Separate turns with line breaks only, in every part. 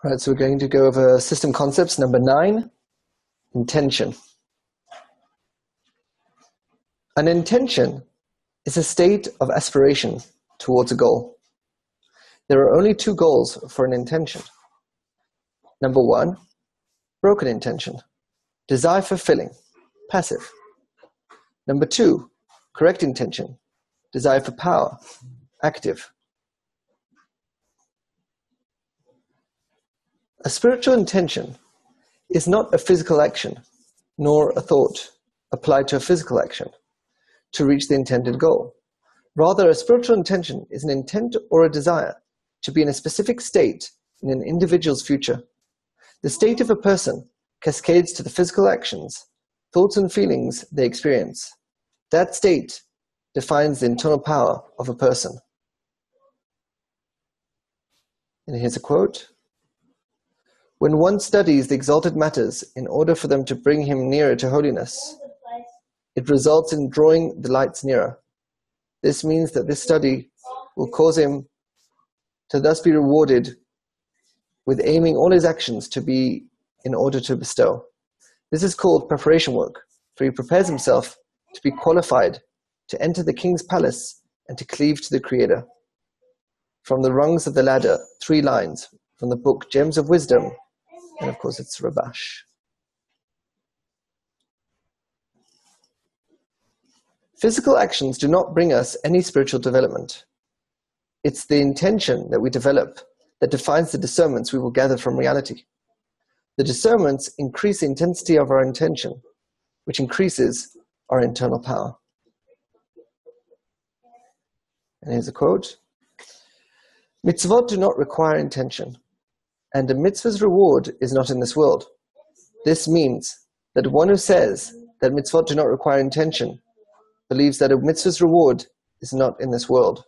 Right, so we're going to go over system concepts number 9, intention. An intention is a state of aspiration towards a goal. There are only 2 goals for an intention. Number 1, broken intention, desire fulfilling, passive. Number 2, correct intention, desire for power, active. A spiritual intention is not a physical action, nor a thought applied to a physical action to reach the intended goal. Rather, a spiritual intention is an intent or a desire to be in a specific state in an individual's future. The state of a person cascades to the physical actions, thoughts and feelings they experience. That state defines the internal power of a person. And here's a quote. When one studies the exalted matters in order for them to bring him nearer to holiness, it results in drawing the lights nearer. This means that this study will cause him to thus be rewarded with aiming all his actions to be in order to bestow. This is called preparation work, for he prepares himself to be qualified to enter the king's palace and to cleave to the Creator. From the rungs of the ladder, 3 lines from the book Gems of Wisdom, and of course it's Rabash. Physical actions do not bring us any spiritual development. It's the intention that we develop that defines the discernments we will gather from reality. The discernments increase the intensity of our intention, which increases our internal power. And here's a quote. Mitzvot do not require intention, and a mitzvah's reward is not in this world. This means that one who says that mitzvot do not require intention believes that a mitzvah's reward is not in this world.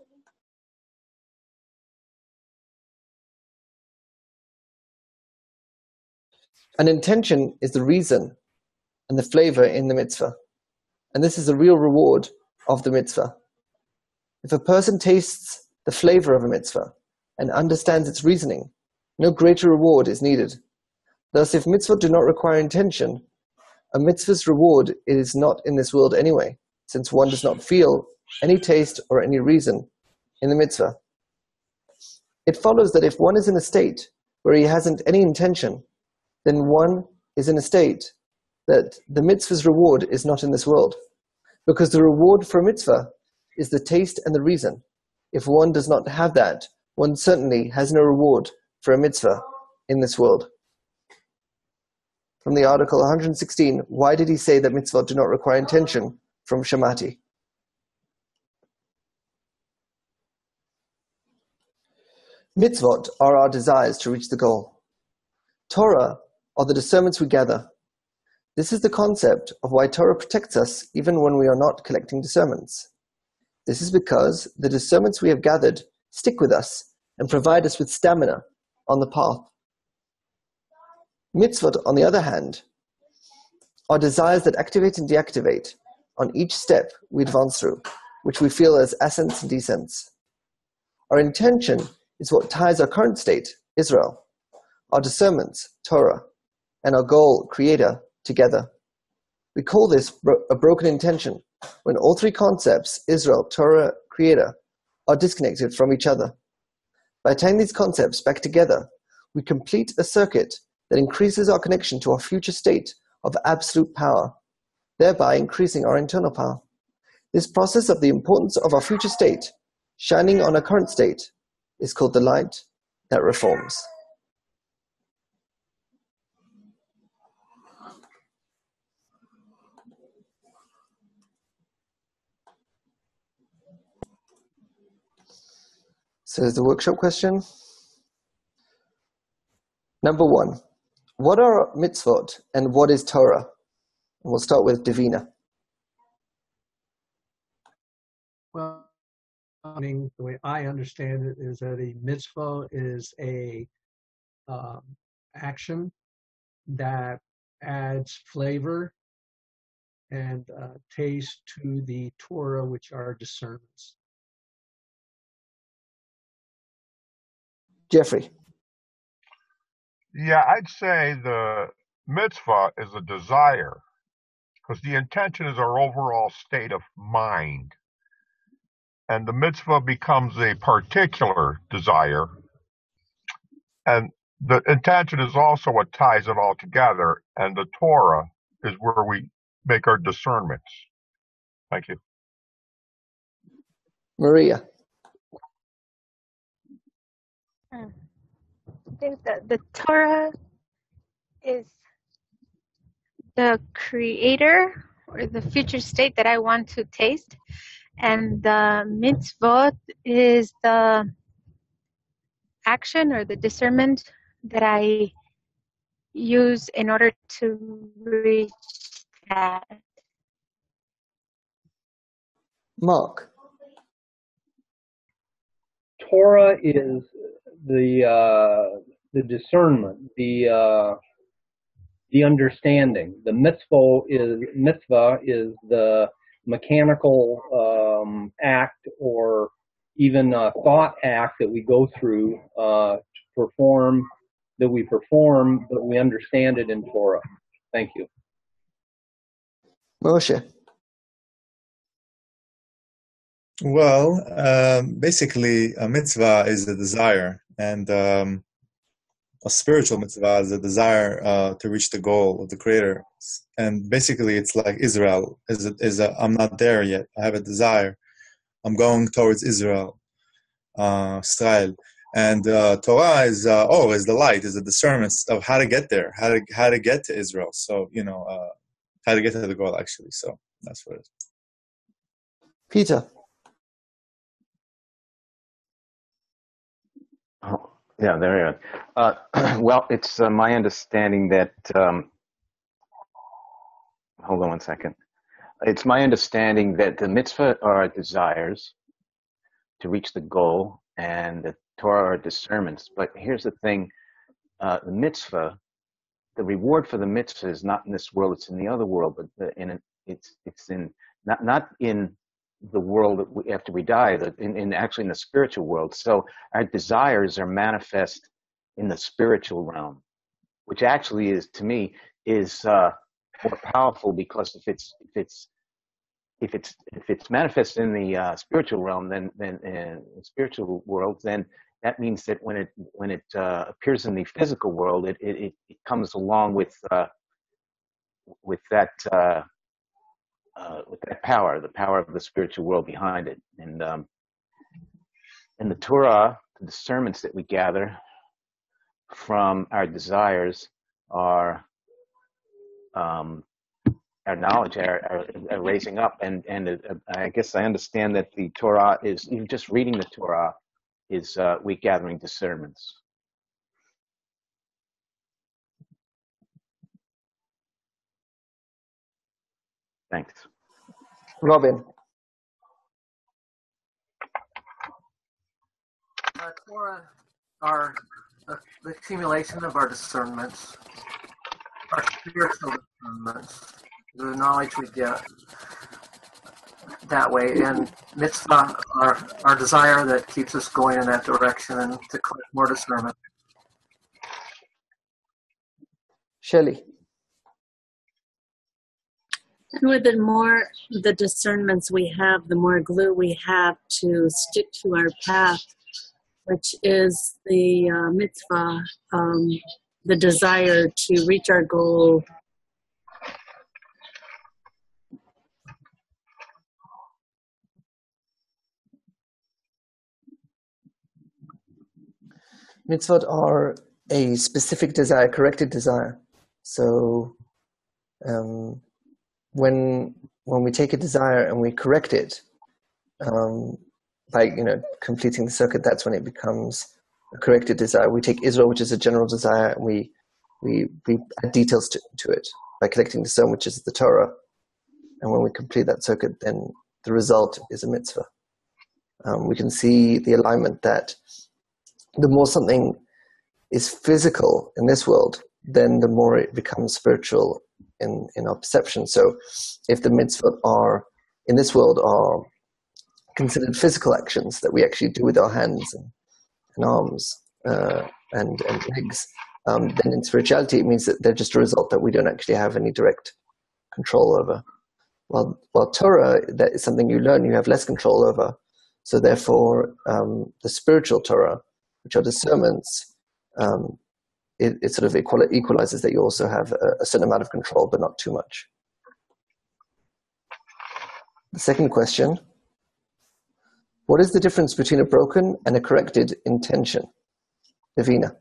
An intention is the reason and the flavor in the mitzvah, and this is the real reward of the mitzvah. If a person tastes the flavor of a mitzvah and understands its reasoning, no greater reward is needed. Thus, if mitzvot do not require intention, a mitzvah's reward is not in this world anyway, since one does not feel any taste or any reason in the mitzvah. It follows that if one is in a state where he hasn't any intention, then one is in a state that the mitzvah's reward is not in this world. Because the reward for a mitzvah is the taste and the reason. If one does not have that, one certainly has no reward for a mitzvah in this world. From the article 116, why did he say that mitzvot do not require intention? From Shamati. Mitzvot are our desires to reach the goal. Torah are the discernments we gather. This is the concept of why Torah protects us even when we are not collecting discernments. This is because the discernments we have gathered stick with us and provide us with stamina on the path. Mitzvot, on the other hand, are desires that activate and deactivate on each step we advance through, which we feel as ascents and descents. Our intention is what ties our current state, Israel, our discernments, Torah, and our goal, Creator, together. We call this a broken intention, when all 3 concepts, Israel, Torah, Creator, are disconnected from each other. By tying these concepts back together, we complete a circuit that increases our connection to our future state of absolute power, thereby increasing our internal power. This process of the importance of our future state shining on our current state is called the light that reforms. So here's the workshop question. Number 1, what are mitzvot and what is Torah? And we'll start with Davina.
Well, the way I understand it is that a mitzvah is a action that adds flavor and taste to the Torah, which are discernments.
Jeffrey.
Yeah, I'd say the mitzvah is a desire because the intention is our overall state of mind. And the mitzvah becomes a particular desire. And the intention is also what ties it all together. And the Torah is where we make our discernments. Thank you.
Maria.
I think that the Torah is the creator or the future state that I want to taste, and the mitzvot is the action or the discernment that I use in order to reach that.
Mark.
Torah is the discernment, the understanding. The mitzvah is the mechanical act or even a thought act that we go through to perform, but we understand it in Torah. Thank you.
Moshe.
Well, basically, a mitzvah is a desire, and a spiritual mitzvah is a desire to reach the goal of the Creator. And basically, it's like Israel I'm not there yet. I have a desire. I'm going towards Israel, Israel. And Torah is is the light, is the discernment of how to get there, how to get to Israel. So how to get to the goal actually. So that's what it is.
Peter.
Oh, yeah, there you are. Well, it's my understanding that, hold on one second. It's my understanding that the mitzvah are desires to reach the goal, and the Torah are discernments. But here's the thing, the mitzvah, the reward for the mitzvah is not in this world, it's in the other world, but it's not in the world after we die, actually in the spiritual world. So our desires are manifest in the spiritual realm, which actually is, to me, is more powerful, because if it's manifest in the spiritual realm, then in the spiritual world, then that means that when it appears in the physical world, it comes along with that power, the power of the spiritual world behind it. And in the Torah, the discernments that we gather from our desires are our knowledge, our raising up. And I guess I understand that the Torah is, even just reading the Torah is we gathering discernments. Thanks.
Robin.
Torah are the accumulation of our discernments, our spiritual discernments, the knowledge we get that way, and mitzvah are our desire that keeps us going in that direction and to collect more discernment.
Shelley.
And with the more the discernments we have, the more glue we have to stick to our path, which is the mitzvah, the desire to reach our goal.
Mitzvot are a specific desire, corrected desire. So when we take a desire and we correct it, like completing the circuit, that's when it becomes a corrected desire. We take Israel, which is a general desire, and we add details to it by collecting the Discern, which is the Torah. And when we complete that circuit, then the result is a mitzvah. We can see the alignment that the more something is physical in this world, then the more it becomes spiritual in our perception. So if the mitzvot are in this world are considered physical actions that we actually do with our hands and arms and legs, then in spirituality it means that they're just a result that we don't actually have any direct control over. While Torah, that is something you learn, you have less control over. So therefore, the spiritual Torah, which are discernments, it sort of equalizes that you also have a certain amount of control, but not too much. The second question, what is the difference between a broken and a corrected intention? Davina.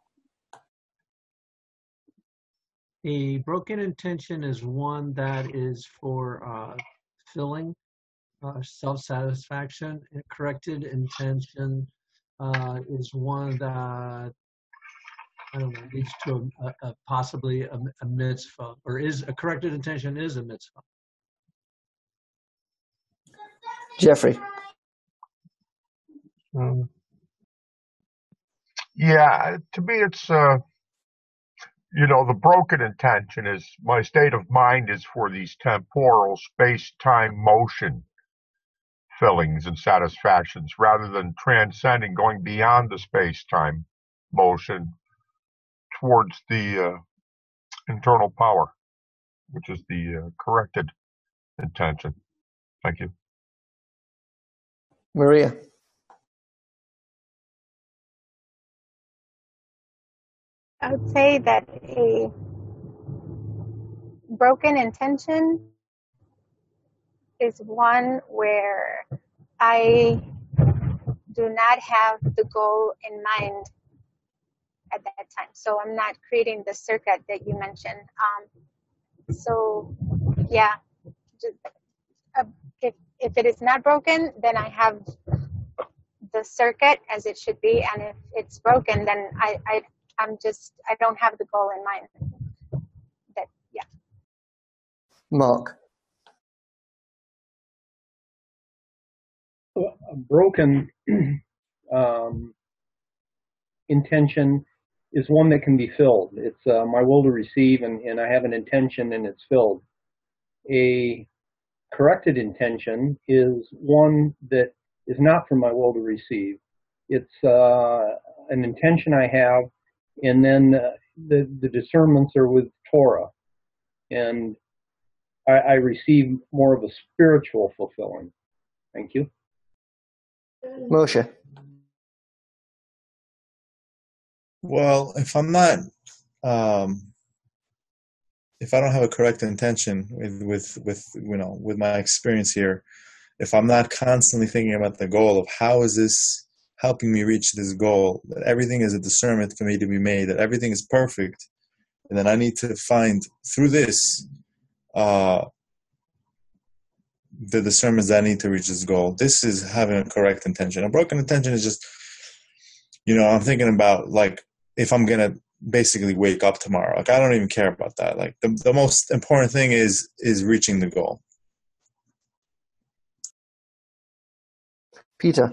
A broken intention is one that is for filling, self-satisfaction. A corrected intention is one that, I don't know, leads to possibly a mitzvah, or is a corrected intention is a mitzvah.
Jeffrey.
Yeah, to me, it's the broken intention is my state of mind is for these temporal space-time motion fillings and satisfactions, rather than transcending, going beyond the space-time motion towards the internal power, which is the corrected intention. Thank you.
Maria.
I would say that a broken intention is one where I do not have the goal in mind at that time. So I'm not creating the circuit that you mentioned. So yeah, if it is not broken, then I have the circuit as it should be. And if it's broken, then I don't have the goal in mind. Yeah.
Mark.
A broken intention is one that can be filled. It's my will to receive, and I have an intention and it's filled. A corrected intention is one that is not from my will to receive. It's an intention I have, and then the discernments are with Torah, and I receive more of a spiritual fulfilling. Thank you.
Moshe.
Well, if I'm not, if I don't have a correct intention with my experience here, if I'm not constantly thinking about the goal of how is this helping me reach this goal, that everything is a discernment for me to be made, that everything is perfect, and then I need to find through this the discernments that I need to reach this goal. This is having a correct intention. A broken intention is just, I'm thinking about, like, if I'm going to basically wake up tomorrow. Like, I don't even care about that. Like, the most important thing is reaching the goal.
Peter.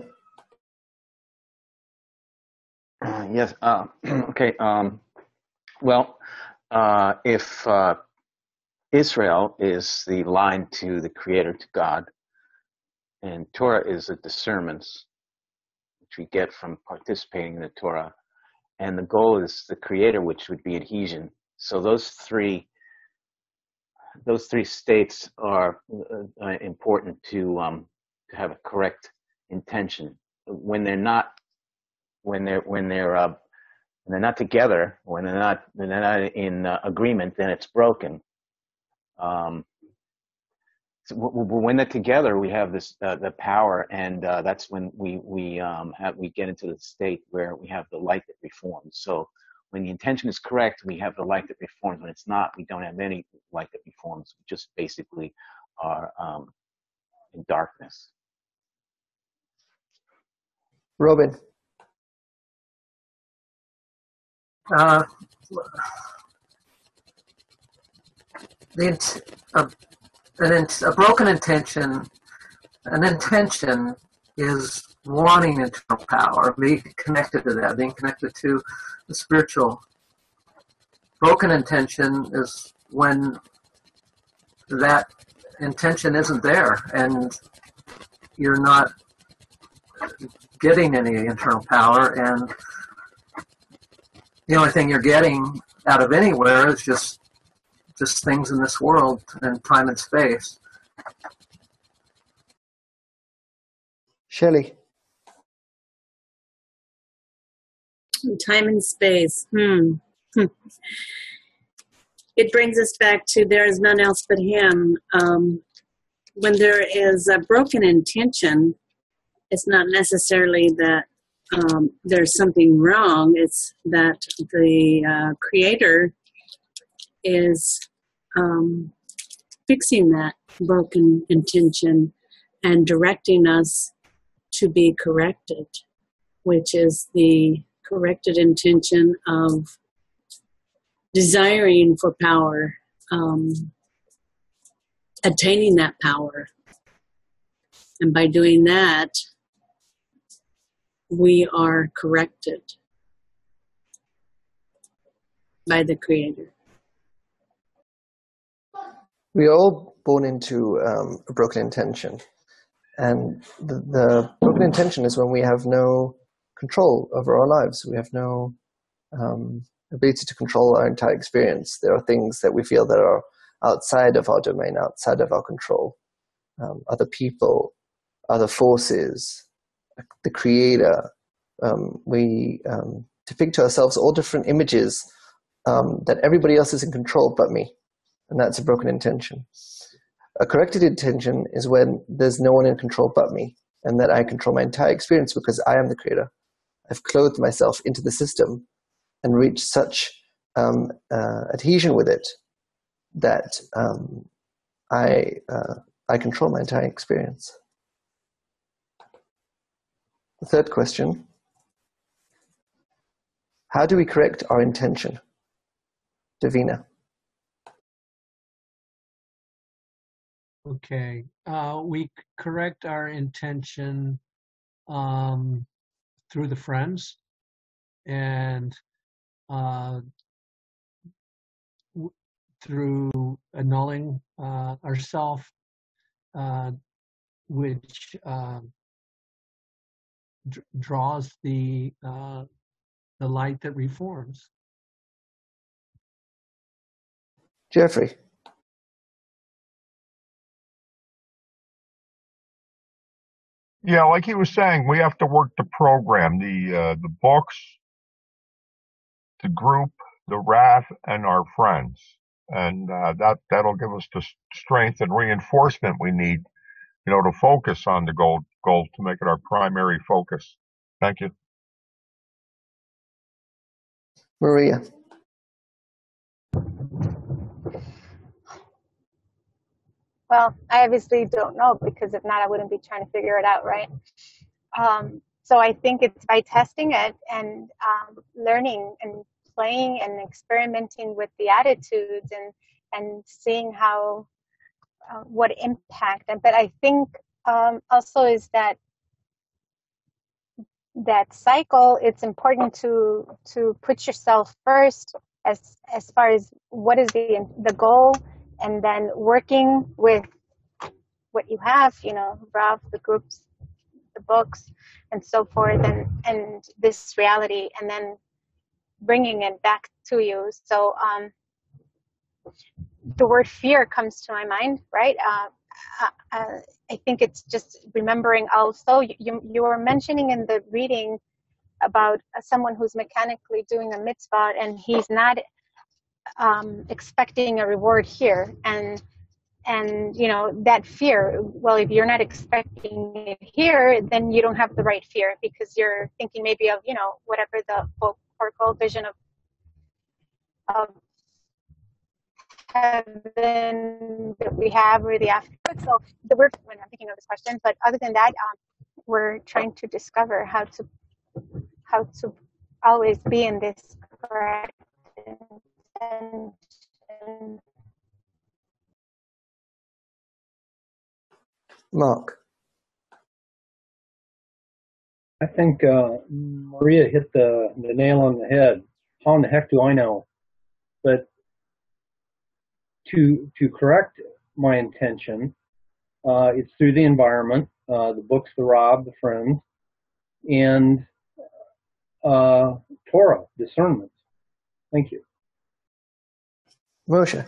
Yes. Okay. Well, if Israel is the line to the Creator, to God, and Torah is the discernments which we get from participating in the Torah, and the goal is the Creator, which would be adhesion. So those three states are important to have a correct intention. When they're not together, when they're not in agreement, then it's broken. So when they're together, we have this the power, and that's when we get into the state where we have the light that reforms. So when the intention is correct, we have the light that reforms. When it's not, we don't have any light that reforms. We just basically are in darkness.
Robin.
A broken intention, an intention is wanting internal power, being connected to that, being connected to the spiritual. Broken intention is when that intention isn't there and you're not getting any internal power, and The only thing you're getting out of anywhere is just things in this world and time and space.
Shelley.
Time and space. It brings us back to there is none else but him. When there is a broken intention, it's not necessarily that there's something wrong. It's that the creator is fixing that broken intention and directing us to be corrected, which is the corrected intention of desiring for power, attaining that power. And by doing that, we are corrected by the Creator.
We are all born into a broken intention. And the broken intention is when we have no control over our lives. We have no ability to control our entire experience. There are things that we feel that are outside of our domain, outside of our control. Other people, other forces, the creator. We depict to ourselves all different images that everybody else is in control but me. And that's a broken intention. A corrected intention is when there's no one in control but me, and that I control my entire experience because I am the creator. I've clothed myself into the system and reached such adhesion with it that I control my entire experience. The third question: how do we correct our intention? Davina.
Okay, we correct our intention through the friends and through annulling ourself, which draws the light that reforms.
Jeffrey.
Yeah, like he was saying, we have to work the program, the books, the group, the wrath, and our friends, and that'll give us the strength and reinforcement we need, to focus on the goal to make it our primary focus. Thank you.
Maria.
Well, I obviously don't know, because if not, I wouldn't be trying to figure it out, right? So I think it's by testing it and learning and playing and experimenting with the attitudes and seeing how what impact. But I think also is that cycle. It's important to put yourself first as far as what is the goal, and then working with what you have, Rav, the groups, the books, and so forth, and this reality, and then bringing it back to you. So the word fear comes to my mind, right? I think it's just remembering also, you were mentioning in the reading about someone who's mechanically doing a mitzvah, and he's not expecting a reward here. And that fear, well, if you're not expecting it here, then you don't have the right fear, because you're thinking maybe of, whatever the oracle vision of heaven that we have, or the afterlife. So the word, when I'm thinking of this question, but other than that, we're trying to discover how to always be in this correct intention.
Mark.
I think Maria hit the nail on the head. How in the heck do I know? But to correct my intention, it's through the environment, the books, the Rob, the friends, and Torah, discernment. Thank you.
Moshe.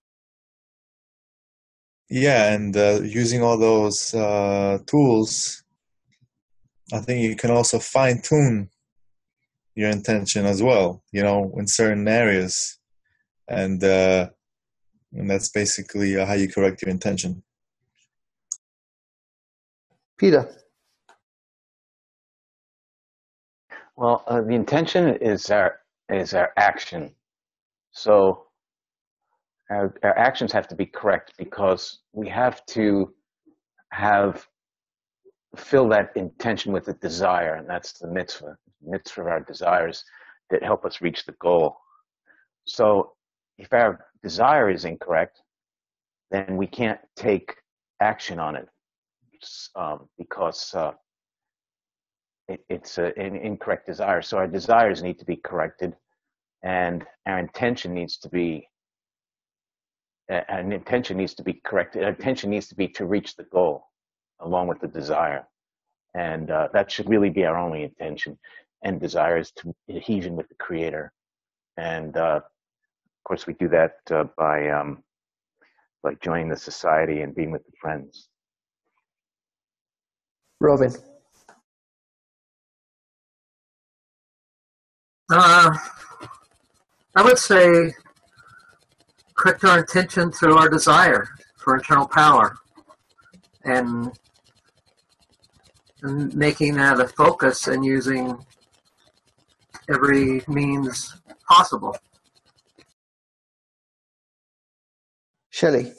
Yeah, and using all those tools, I think you can also fine-tune your intention as well, in certain areas. And that's basically how you correct your intention.
Peter.
Well, the intention is our action. So our actions have to be correct because we have to fill that intention with a desire, and that's the mitzvah. Mitzvah of our desires that help us reach the goal. So if our desire is incorrect, then we can't take action on it because it's an incorrect desire. So our desires need to be corrected, and our intention needs to be corrected. Our intention needs to be to reach the goal along with the desire. And that should really be our only intention. And desire is to adhesion with the Creator. And of course, we do that by joining the society and being with the friends.
Robin.
I would say correct our intention through our desire for internal power and making that a focus and using every means possible.
Shelley.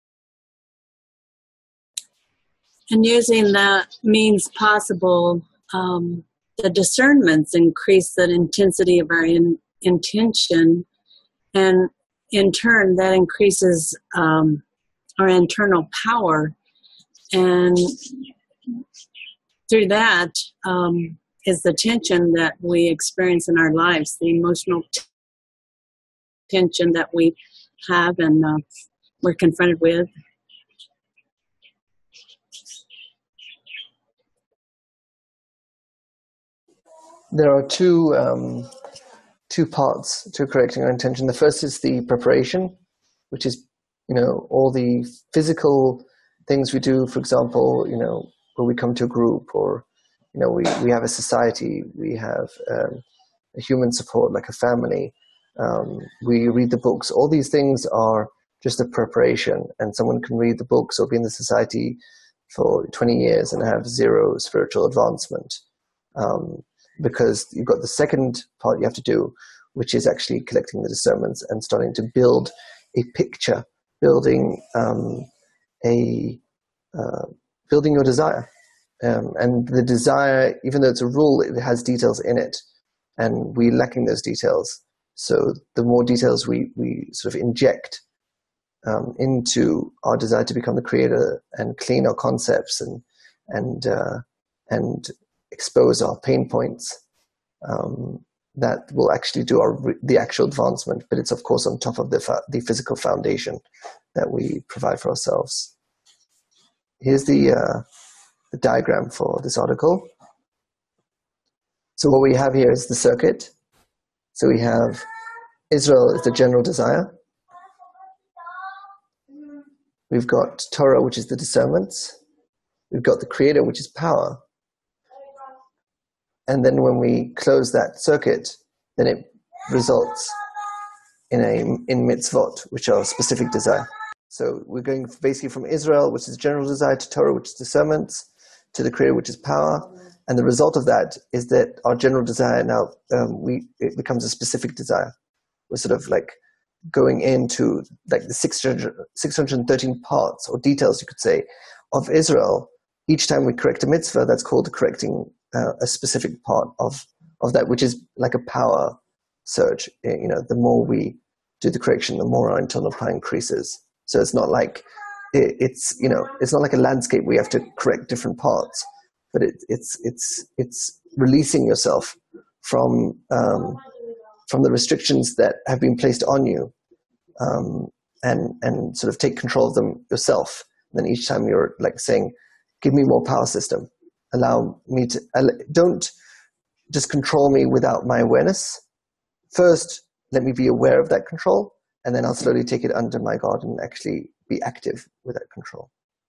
And using that means possible, the discernments increase the intensity of our intention, and in turn that increases our internal power, and through that is the tension that we experience in our lives, the emotional tension that we have and we're confronted with.
There are two parts to correcting our intention. The first is the preparation, which is, all the physical things we do. For example, when we come to a group, or, we have a society, we have a human support like a family. We read the books. All these things are just a preparation, and someone can read the books or be in the society for 20 years and have zero spiritual advancement. Because you've got the second part you have to do, which is actually collecting the discernments and starting to build a picture, building your desire. And the desire, even though it's a rule, it has details in it, and we're lacking those details. So the more details we sort of inject into our desire to become the creator and clean our concepts and expose our pain points, that will actually do the actual advancement. But it's of course on top of the physical foundation that we provide for ourselves. Here's the diagram for this article. So what we have here is the circuit. So we have Israel is the general desire. We've got Torah, which is the discernments. We've got the creator, which is power. And then when we close that circuit, then it results in mitzvot, which are specific desire. So we're going basically from Israel, which is general desire, to Torah, which is discernments, to the creator, which is power. And the result of that is that our general desire now, it becomes a specific desire. We're sort of like going into like the 613 parts or details, you could say, of Israel. Each time we correct a mitzvah, that's called correcting a specific part of that, which is like a power surge. The more we do the correction, the more our internal power increases. So it's not like it's not like a landscape where you have to correct different parts, but it's releasing yourself from the restrictions that have been placed on you, and sort of take control of them yourself. And then each time you're like saying, give me more power system. Allow me to, don't just control me without my awareness. First, let me be aware of that control, and then I'll slowly take it under my God and actually be active with that control.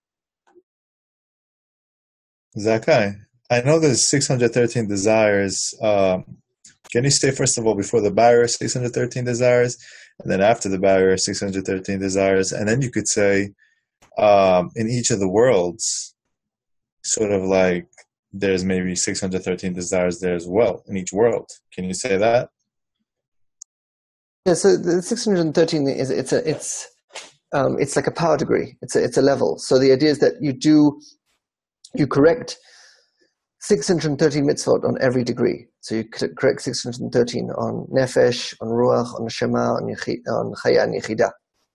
Zakai, I know there's 613 desires. Can you say, first of all, before the barrier, 613 desires, and then after the barrier, 613 desires, and then you could say, in each of the worlds, sort of like there's maybe 613 desires there as well in each world. Can you say that?
Yeah. So the 613 is it's like a power degree. It's a level. So the idea is that you correct 613 mitzvot on every degree. So you correct 613 on nefesh, on ruach, on shema, on chaya, and yichida.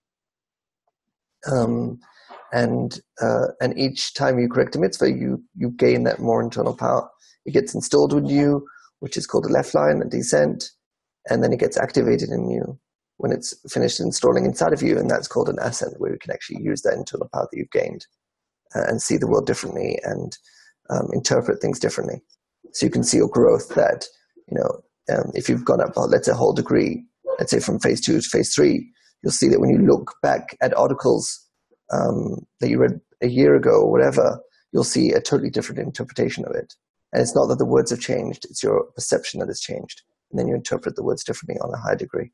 And each time you correct a mitzvah, you gain that more internal power. It gets installed in you, which is called a left line, a descent, and then it gets activated in you when it's finished installing inside of you, and that's called an ascent, where you can actually use that internal power that you've gained and see the world differently and interpret things differently. So you can see your growth that, if you've gone up, let's say, a whole degree, let's say from phase 2 to phase 3, you'll see that when you look back at articles that you read a year ago or whatever, you'll see a totally different interpretation of it. And it's not that the words have changed, it's your perception that has changed. And then you interpret the words differently on a high degree.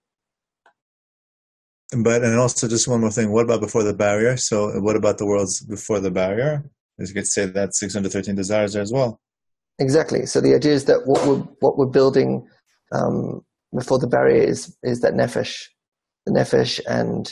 And also just one more thing, what about before the barrier? So what about the worlds before the barrier? As you could say that 613 desires there as well. Exactly.
So the idea is that what we're building before the barrier is that nefesh, the nefesh, and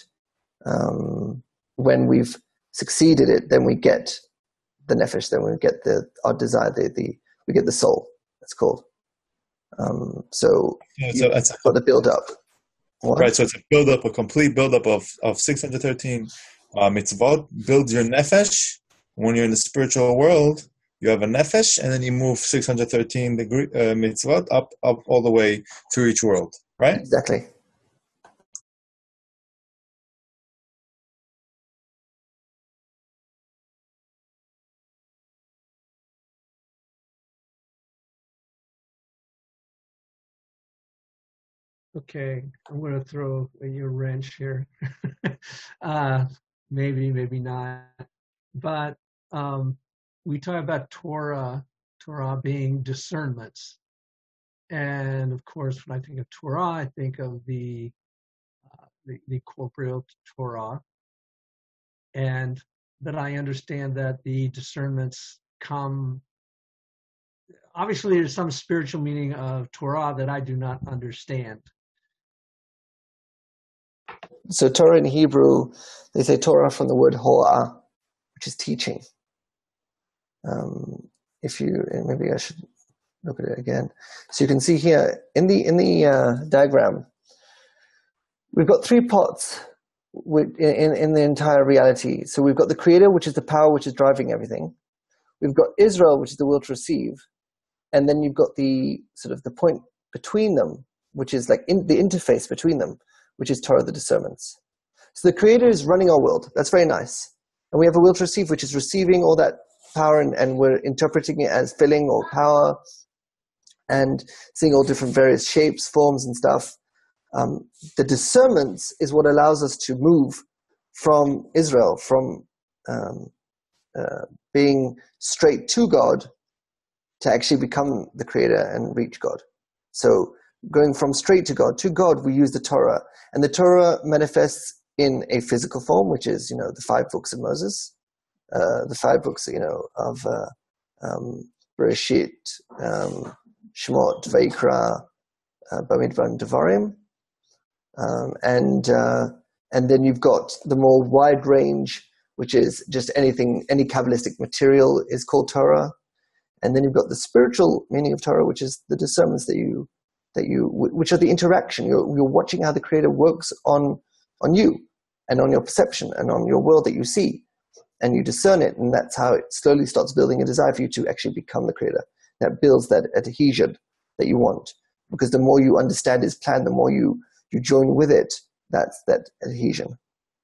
when we've succeeded it, then we get the nefesh, then we get our desire, we get the soul. It's called. So it's got the build up.
Right. So it's a complete build up of 613 mitzvot. Build your nefesh. When you're in the spiritual world, you have a nefesh, and then you move 613 mitzvot up all the way to each world, right?
Exactly.
Okay, I'm going to throw your wrench here. Maybe not. But we talk about Torah being discernments. And of course, when I think of Torah, I think of the corporeal Torah. But I understand that the discernments come, obviously there's some spiritual meaning of Torah that I do not understand.
So Torah in Hebrew, they say Torah from the word ho'ah, which is teaching. Maybe I should look at it again. So you can see here in the diagram, we've got 3 parts in the entire reality. So we've got the Creator, which is the power which is driving everything. We've got Israel, which is the will to receive, and then you've got the sort of the point between them, which is like the interface between them, which is Torah, the discernments. So the Creator is running our world. That's very nice. And we have a will to receive, which is receiving all that power, and we're interpreting it as filling or power and seeing all different various shapes, forms, and stuff. The discernments is what allows us to move from Israel, from being straight to God, to actually become the Creator and reach God. So going from straight to God, we use the Torah. And the Torah manifests in a physical form, which is, the 5 books of Moses, the 5 books, of Bereshit, Shemot, Vayikra, Bamidbar, and Devarim. And then you've got the more wide range, which is just any Kabbalistic material is called Torah. And then you've got the spiritual meaning of Torah, which is the discernments which are the interaction. You're watching how the Creator works on you and on your perception and on your world that you see, and you discern it, and that's how it slowly starts building a desire for you to actually become the Creator. That builds that adhesion that you want, because the more you understand His plan, the more you join with it. That's that adhesion.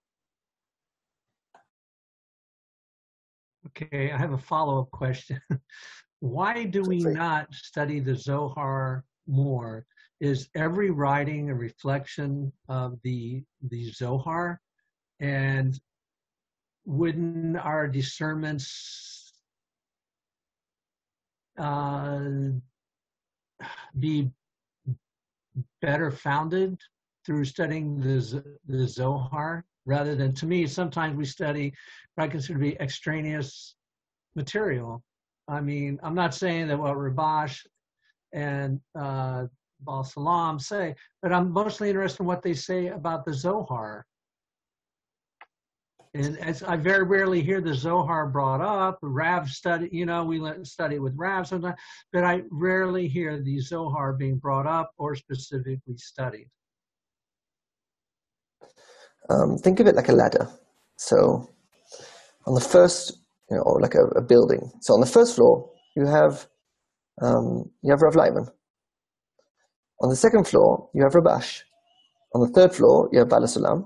Okay, I have a follow-up question. Why do we not study the Zohar more? is every writing a reflection of the Zohar? And wouldn't our discernments be better founded through studying the Zohar rather than, to me, sometimes we study what I consider to be extraneous material. I mean, I'm not saying that what Rabash and Baal Salam say, but I'm mostly interested in what they say about the Zohar. And as I very rarely hear the Zohar brought up, Rav study, you know, we study it with Rav sometimes, but I rarely hear the Zohar being brought up or specifically studied.
Think of it like a ladder. So on the first, or like a building. So on the first floor, you have Rav Lightman. On the second floor, you have Rabash. On the third floor, you have Baal Sulam.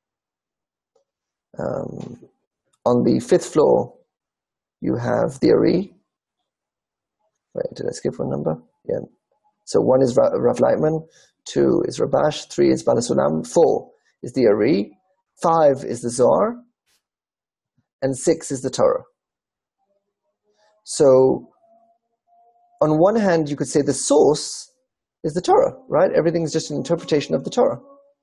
On the fifth floor, you have the Ari. Wait, did I skip one number? Yeah. So 1 is Rav Lightman, 2 is Rabash, 3 is Baal Sulam, 4 is the Ari, 5 is the Zohar, and 6 is the Torah. So on one hand, you could say the source is the Torah, right? Everything's just an interpretation of the Torah.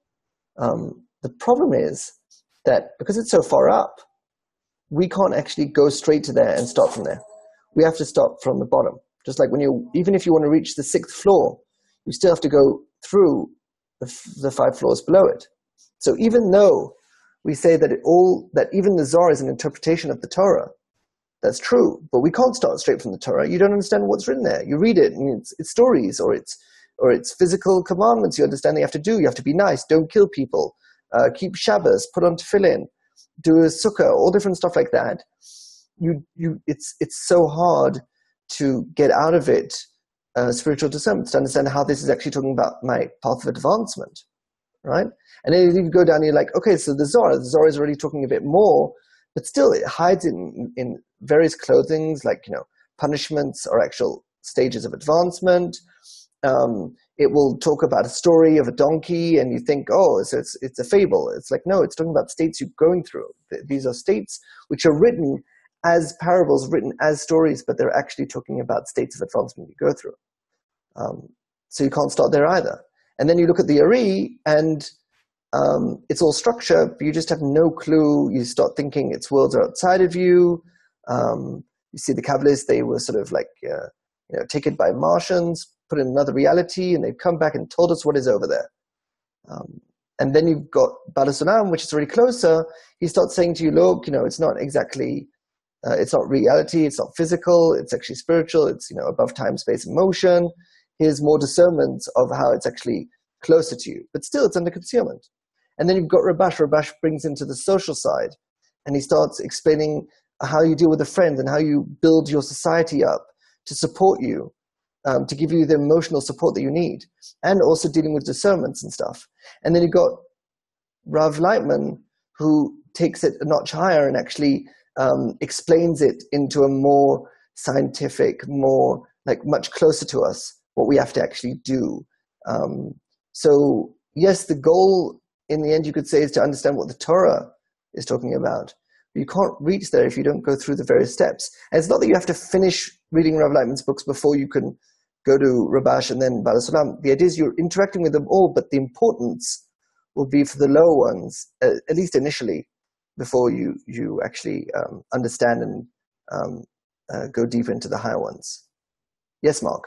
The problem is that because it's so far up, we can't actually go straight to there and start from there. We have to start from the bottom. Just like even if you want to reach the 6th floor, you still have to go through the 5 floors below it. So even though we say that that even the Zohar is an interpretation of the Torah, that's true, but we can't start straight from the Torah. You don't understand what's written there. You read it, and it's stories, or it's physical commandments you understand that you have to do. You have to be nice, don't kill people, keep Shabbos, put on tefillin, do a sukkah, all different stuff like that. It's so hard to get out of it spiritual discernment, to understand how this is actually talking about my path of advancement, right? And then you go down and you're like, okay, so the Zohar is already talking a bit more, but still it hides it in various clothings, like, punishments or actual stages of advancement. It will talk about a story of a donkey, and you think, oh, so it's a fable. It's like, no, it's talking about states you're going through. These are states which are written as parables, written as stories, but they're actually talking about states of advancement you go through. So you can't start there either. And then you look at the Ari, and it's all structure, but you just have no clue. You start thinking its worlds are outside of you. You see the Kabbalists, they were sort of like, taken by Martians, put in another reality, and they've come back and told us what is over there. And then you've got Baal Sulam, which is already closer. He starts saying to you, look, it's not exactly, it's not reality, it's not physical, it's actually spiritual, it's, above time, space, and motion. Here's more discernment of how it's actually closer to you. But still, it's under concealment. And then you've got Rabash. Rabash brings into the social side, and he starts explaining how you deal with a friend and how you build your society up to support you, to give you the emotional support that you need, and also dealing with discernments and stuff. And then you've got Rav Lightman, who takes it a notch higher and actually explains it into a more scientific, more like much closer to us, what we have to actually do. So yes, the goal in the end, you could say, is to understand what the Torah is talking about. But you can't reach there if you don't go through the various steps. And it's not that you have to finish reading Rav Lightman's books before you can go to Rabash and then Baal Sulam. The idea is you're interacting with them all, but the importance will be for the lower ones, at least initially, before you actually understand and go deeper into the higher ones. Yes, Mark?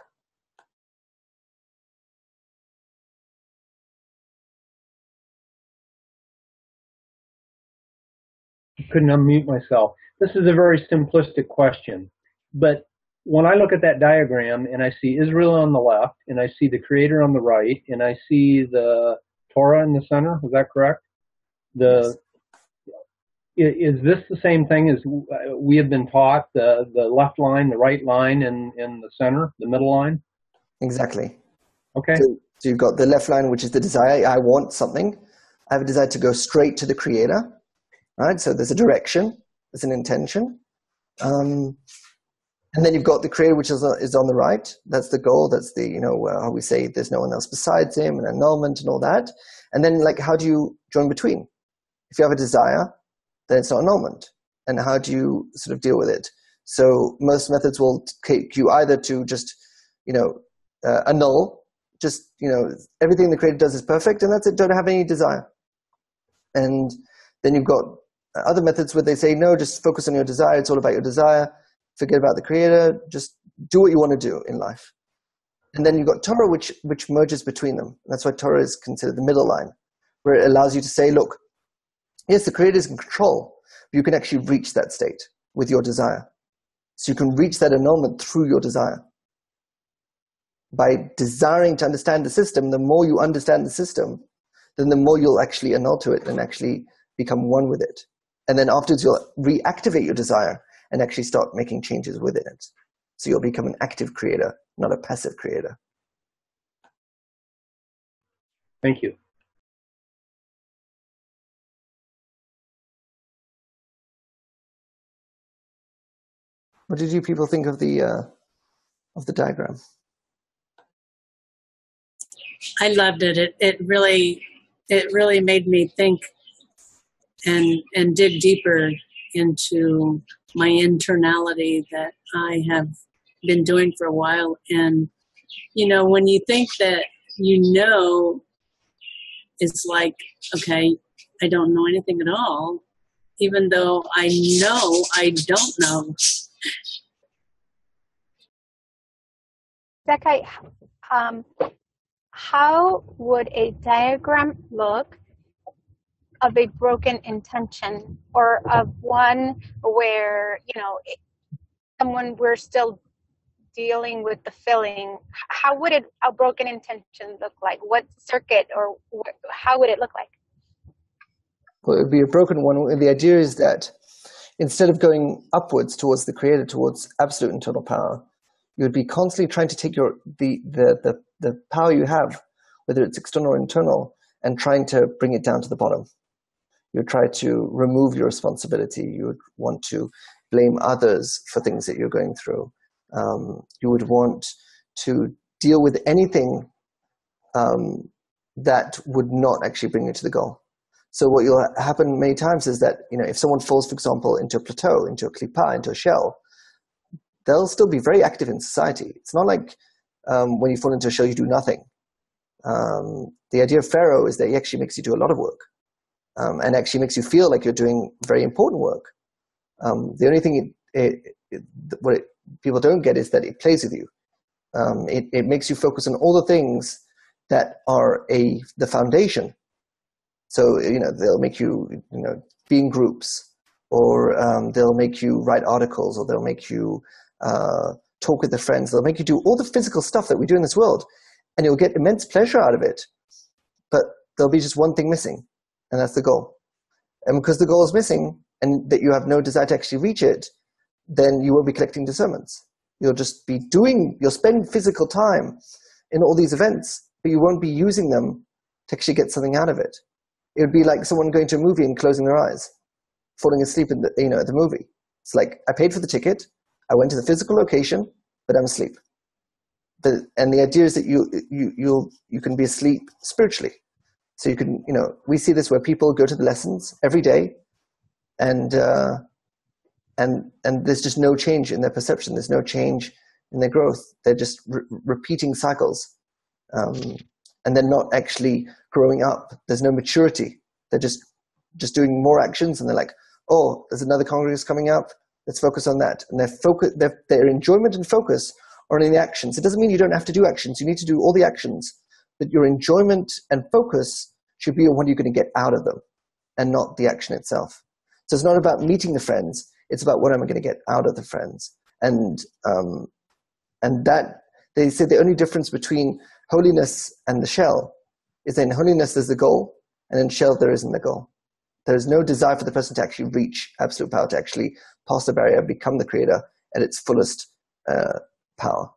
Couldn't unmute myself. This is a very simplistic question, but when I look at that diagram and I see Israel on the left and I see the Creator on the right and I see the Torah in the center, is that correct?
Yes.
Is this the same thing as we have been taught, the left line, the right line, and the center, the middle line?
Exactly.
Okay.
So you've got the left line, which is the desire. I want something. I have a desire to go straight to the Creator. Right? So there's a direction, there's an intention. And And then you've got the creator, which is on the right. That's the goal. That's the, how we say there's no one else besides him, and annulment and all that. And then, like, how do you join between? If you have a desire, then it's not annulment. And how do you sort of deal with it? So most methods will take you either to just, annul, just, everything the creator does is perfect, and that's it, don't have any desire. And then you've got other methods where they say, no, just focus on your desire. It's all about your desire. Forget about the creator. Just do what you want to do in life. And then you've got Torah, which merges between them. That's why Torah is considered the middle line, where it allows you to say, look, yes, the creator is in control, but you can actually reach that state with your desire. So you can reach that annulment through your desire. By desiring to understand the system, the more you understand the system, then the more you'll actually annul to it and actually become one with it. And then afterwards, you'll reactivate your desire and actually start making changes within it. So you'll become an active creator, not a passive creator.
Thank you.
What did you people think of the diagram?
I loved it. It really made me think and dig deeper into my internality that I have been doing for a while. And, when you think that it's like, okay, I don't know anything at all, even though I know I don't know.
Zakai, how would a diagram look of a broken intention, or of one where, someone we're still dealing with the feeling? How would a broken intention look like? What circuit, or how would it look like?
Well, it would be a broken one. The idea is that instead of going upwards towards the creator, towards absolute internal power, you would be constantly trying to take the power you have, whether it's external or internal, and trying to bring it down to the bottom. You would try to remove your responsibility. You would want to blame others for things that you're going through. You would want to deal with anything that would not actually bring you to the goal. So what will happen many times is that, if someone falls, for example, into a plateau, into a klipa, into a shell, they'll still be very active in society. It's not like when you fall into a shell, you do nothing. The idea of Pharaoh is that he actually makes you do a lot of work, and actually makes you feel like you're doing very important work. The only thing people don't get is that it plays with you. It makes you focus on all the things that are the foundation. So, they'll make you, be in groups, or they'll make you write articles, or they'll make you talk with the friends. They'll make you do all the physical stuff that we do in this world, and you'll get immense pleasure out of it. But there'll be just one thing missing, and that's the goal. And because the goal is missing, and that you have no desire to actually reach it, then you won't be collecting discernments. You'll just be you'll spend physical time in all these events, but you won't be using them to actually get something out of it. It would be like someone going to a movie and closing their eyes, falling asleep at the movie. It's like, I paid for the ticket, I went to the physical location, but I'm asleep. And the idea is that you can be asleep spiritually. So you can, we see this where people go to the lessons every day, and there's just no change in their perception. There's no change in their growth. They're just repeating cycles. And they're not actually growing up. There's no maturity. They're just doing more actions, and they're like, oh, there's another Congress coming up. Let's focus on that. And their enjoyment and focus are in the actions. It doesn't mean you don't have to do actions. You need to do all the actions, but your enjoyment and focus should be on what you're going to get out of them, and not the action itself. So it's not about meeting the friends. It's about what am I going to get out of the friends. And that, they say the only difference between holiness and the shell is that in holiness there's the goal, and in shell there isn't the goal. There is no desire for the person to actually reach absolute power, to actually pass the barrier, become the creator at its fullest power.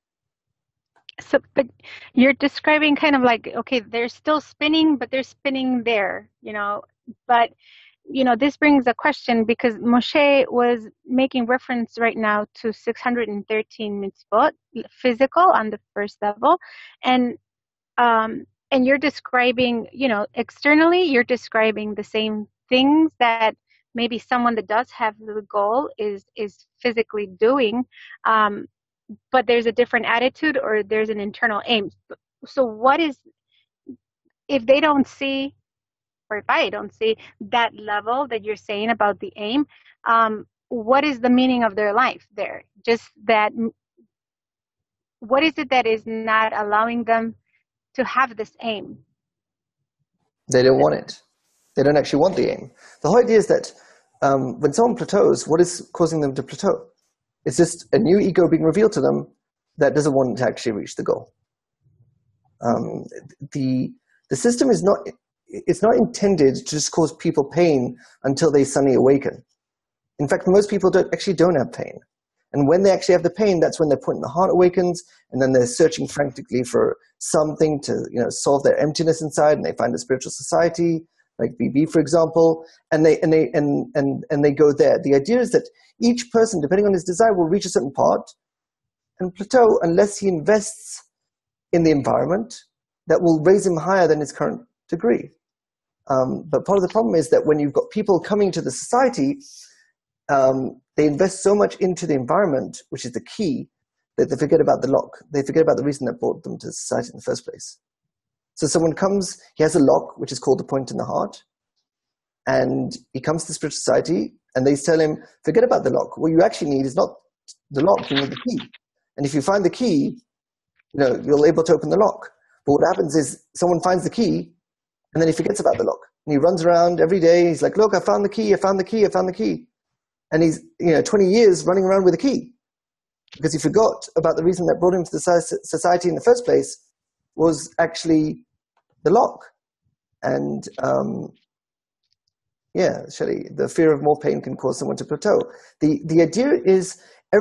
So, but you're describing kind of like, okay, they're still spinning, but they're spinning there, but this brings a question, because Moshe was making reference right now to 613 mitzvot, physical on the first level, and you're describing, externally, you're describing the same things that maybe someone that does have the goal is physically doing, but there's a different attitude, or there's an internal aim. So what is, if they don't see, or if I don't see that level that you're saying about the aim, what is the meaning of their life there? Just that, what is it that is not allowing them to have this aim?
They don't want it. They don't actually want the aim. The whole idea is that when someone plateaus, what is causing them to plateau? It's just a new ego being revealed to them that doesn't want to actually reach the goal. The system is not, it's not intended to just cause people pain until they suddenly awaken. In fact, most people don't have pain. And when they actually have the pain, that's when their point in the heart awakens, and then they're searching frantically for something to solve their emptiness inside, and they find a spiritual society, like BB, for example, and they go there. The idea is that each person, depending on his desire, will reach a certain part and plateau unless he invests in the environment that will raise him higher than his current degree. But part of the problem is that when you've got people coming to the society, they invest so much into the environment, which is the key, that they forget about the lock. They forget about the reason that brought them to society in the first place. So someone comes, he has a lock, which is called the point in the heart, and he comes to the spiritual society, and they tell him, forget about the lock. What you actually need is not the lock, you need the key. And if you find the key, you're able to open the lock. But what happens is someone finds the key, and then he forgets about the lock. And he runs around every day, he's like, look, I found the key, I found the key, I found the key. And he's 20 years running around with a key, because he forgot about the reason that brought him to the society in the first place was actually the lock. And Shelley, the fear of more pain can cause someone to plateau. The idea is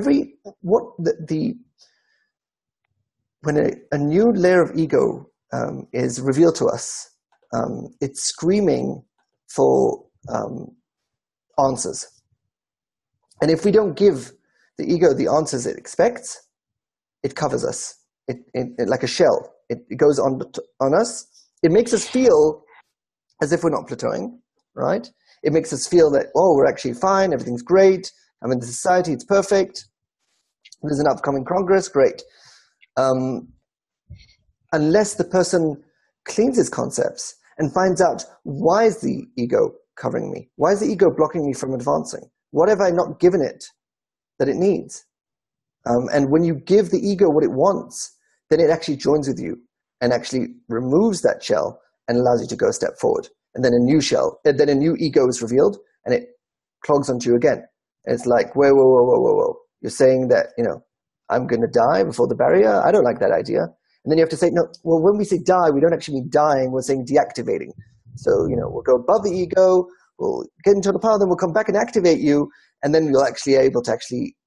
when a new layer of ego is revealed to us, it's screaming for answers. And if we don't give the ego the answers it expects, it covers us. It like a shell. It goes on us. It makes us feel as if we're not plateauing, right? It makes us feel that, we're actually fine, everything's great, I'm in the society, it's perfect, there's an upcoming Congress, great. Unless the person cleans his concepts and finds out, why is the ego covering me? Why is the ego blocking me from advancing? What have I not given it that it needs? And when you give the ego what it wants, then it actually joins with you and actually removes that shell and allows you to go a step forward. And then a new shell, then a new ego is revealed, and it clogs onto you again. And it's like, whoa. You're saying that, I'm going to die before the barrier? I don't like that idea. And then you have to say, no, well, when we say die, we don't actually mean dying, we're saying deactivating. So, we'll go above the ego, we'll get into the power, then we'll come back and activate you, and then you'll actually be able to actually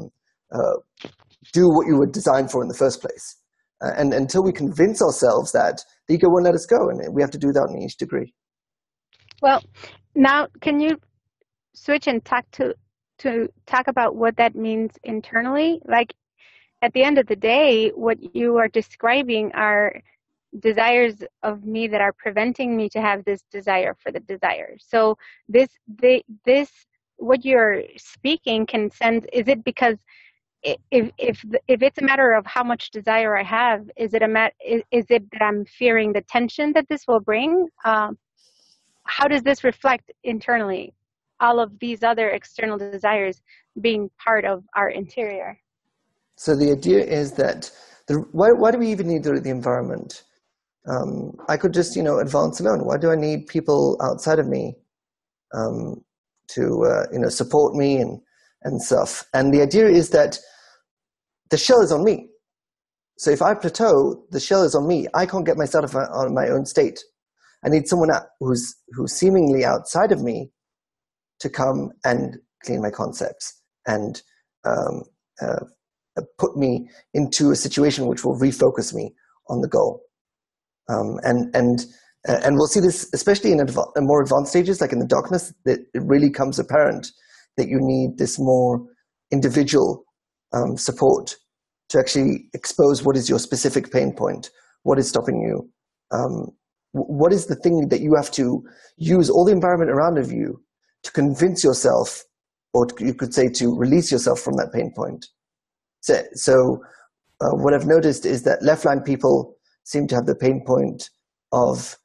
do what you were designed for in the first place. And until we convince ourselves that, the ego won't let us go, and we have to do that in each degree.
Well, now can you switch and talk about what that means internally? Like, at the end of the day, what you are describing are desires of me that are preventing me to have this desire for the desire. So this what you're speaking can send, is it because if it's a matter of how much desire I have, is it that I'm fearing the tension that this will bring? How does this reflect internally, all of these other external desires being part of our interior?
So the idea is that, why do we even need the environment? I could just, advance alone. Why do I need people outside of me to, support me and stuff? And the idea is that the shell is on me. So if I plateau, the shell is on me. I can't get myself out of my own state. I need someone who's seemingly outside of me to come and clean my concepts and put me into a situation which will refocus me on the goal. And And we'll see this especially in more advanced stages, like in the darkness, that it really comes apparent that you need this more individual support to actually expose what is your specific pain point, what is stopping you, what is the thing that you have to use all the environment around of you to convince yourself, or you could say to release yourself from that pain point. So what I've noticed is that left-line people seem to have the pain point of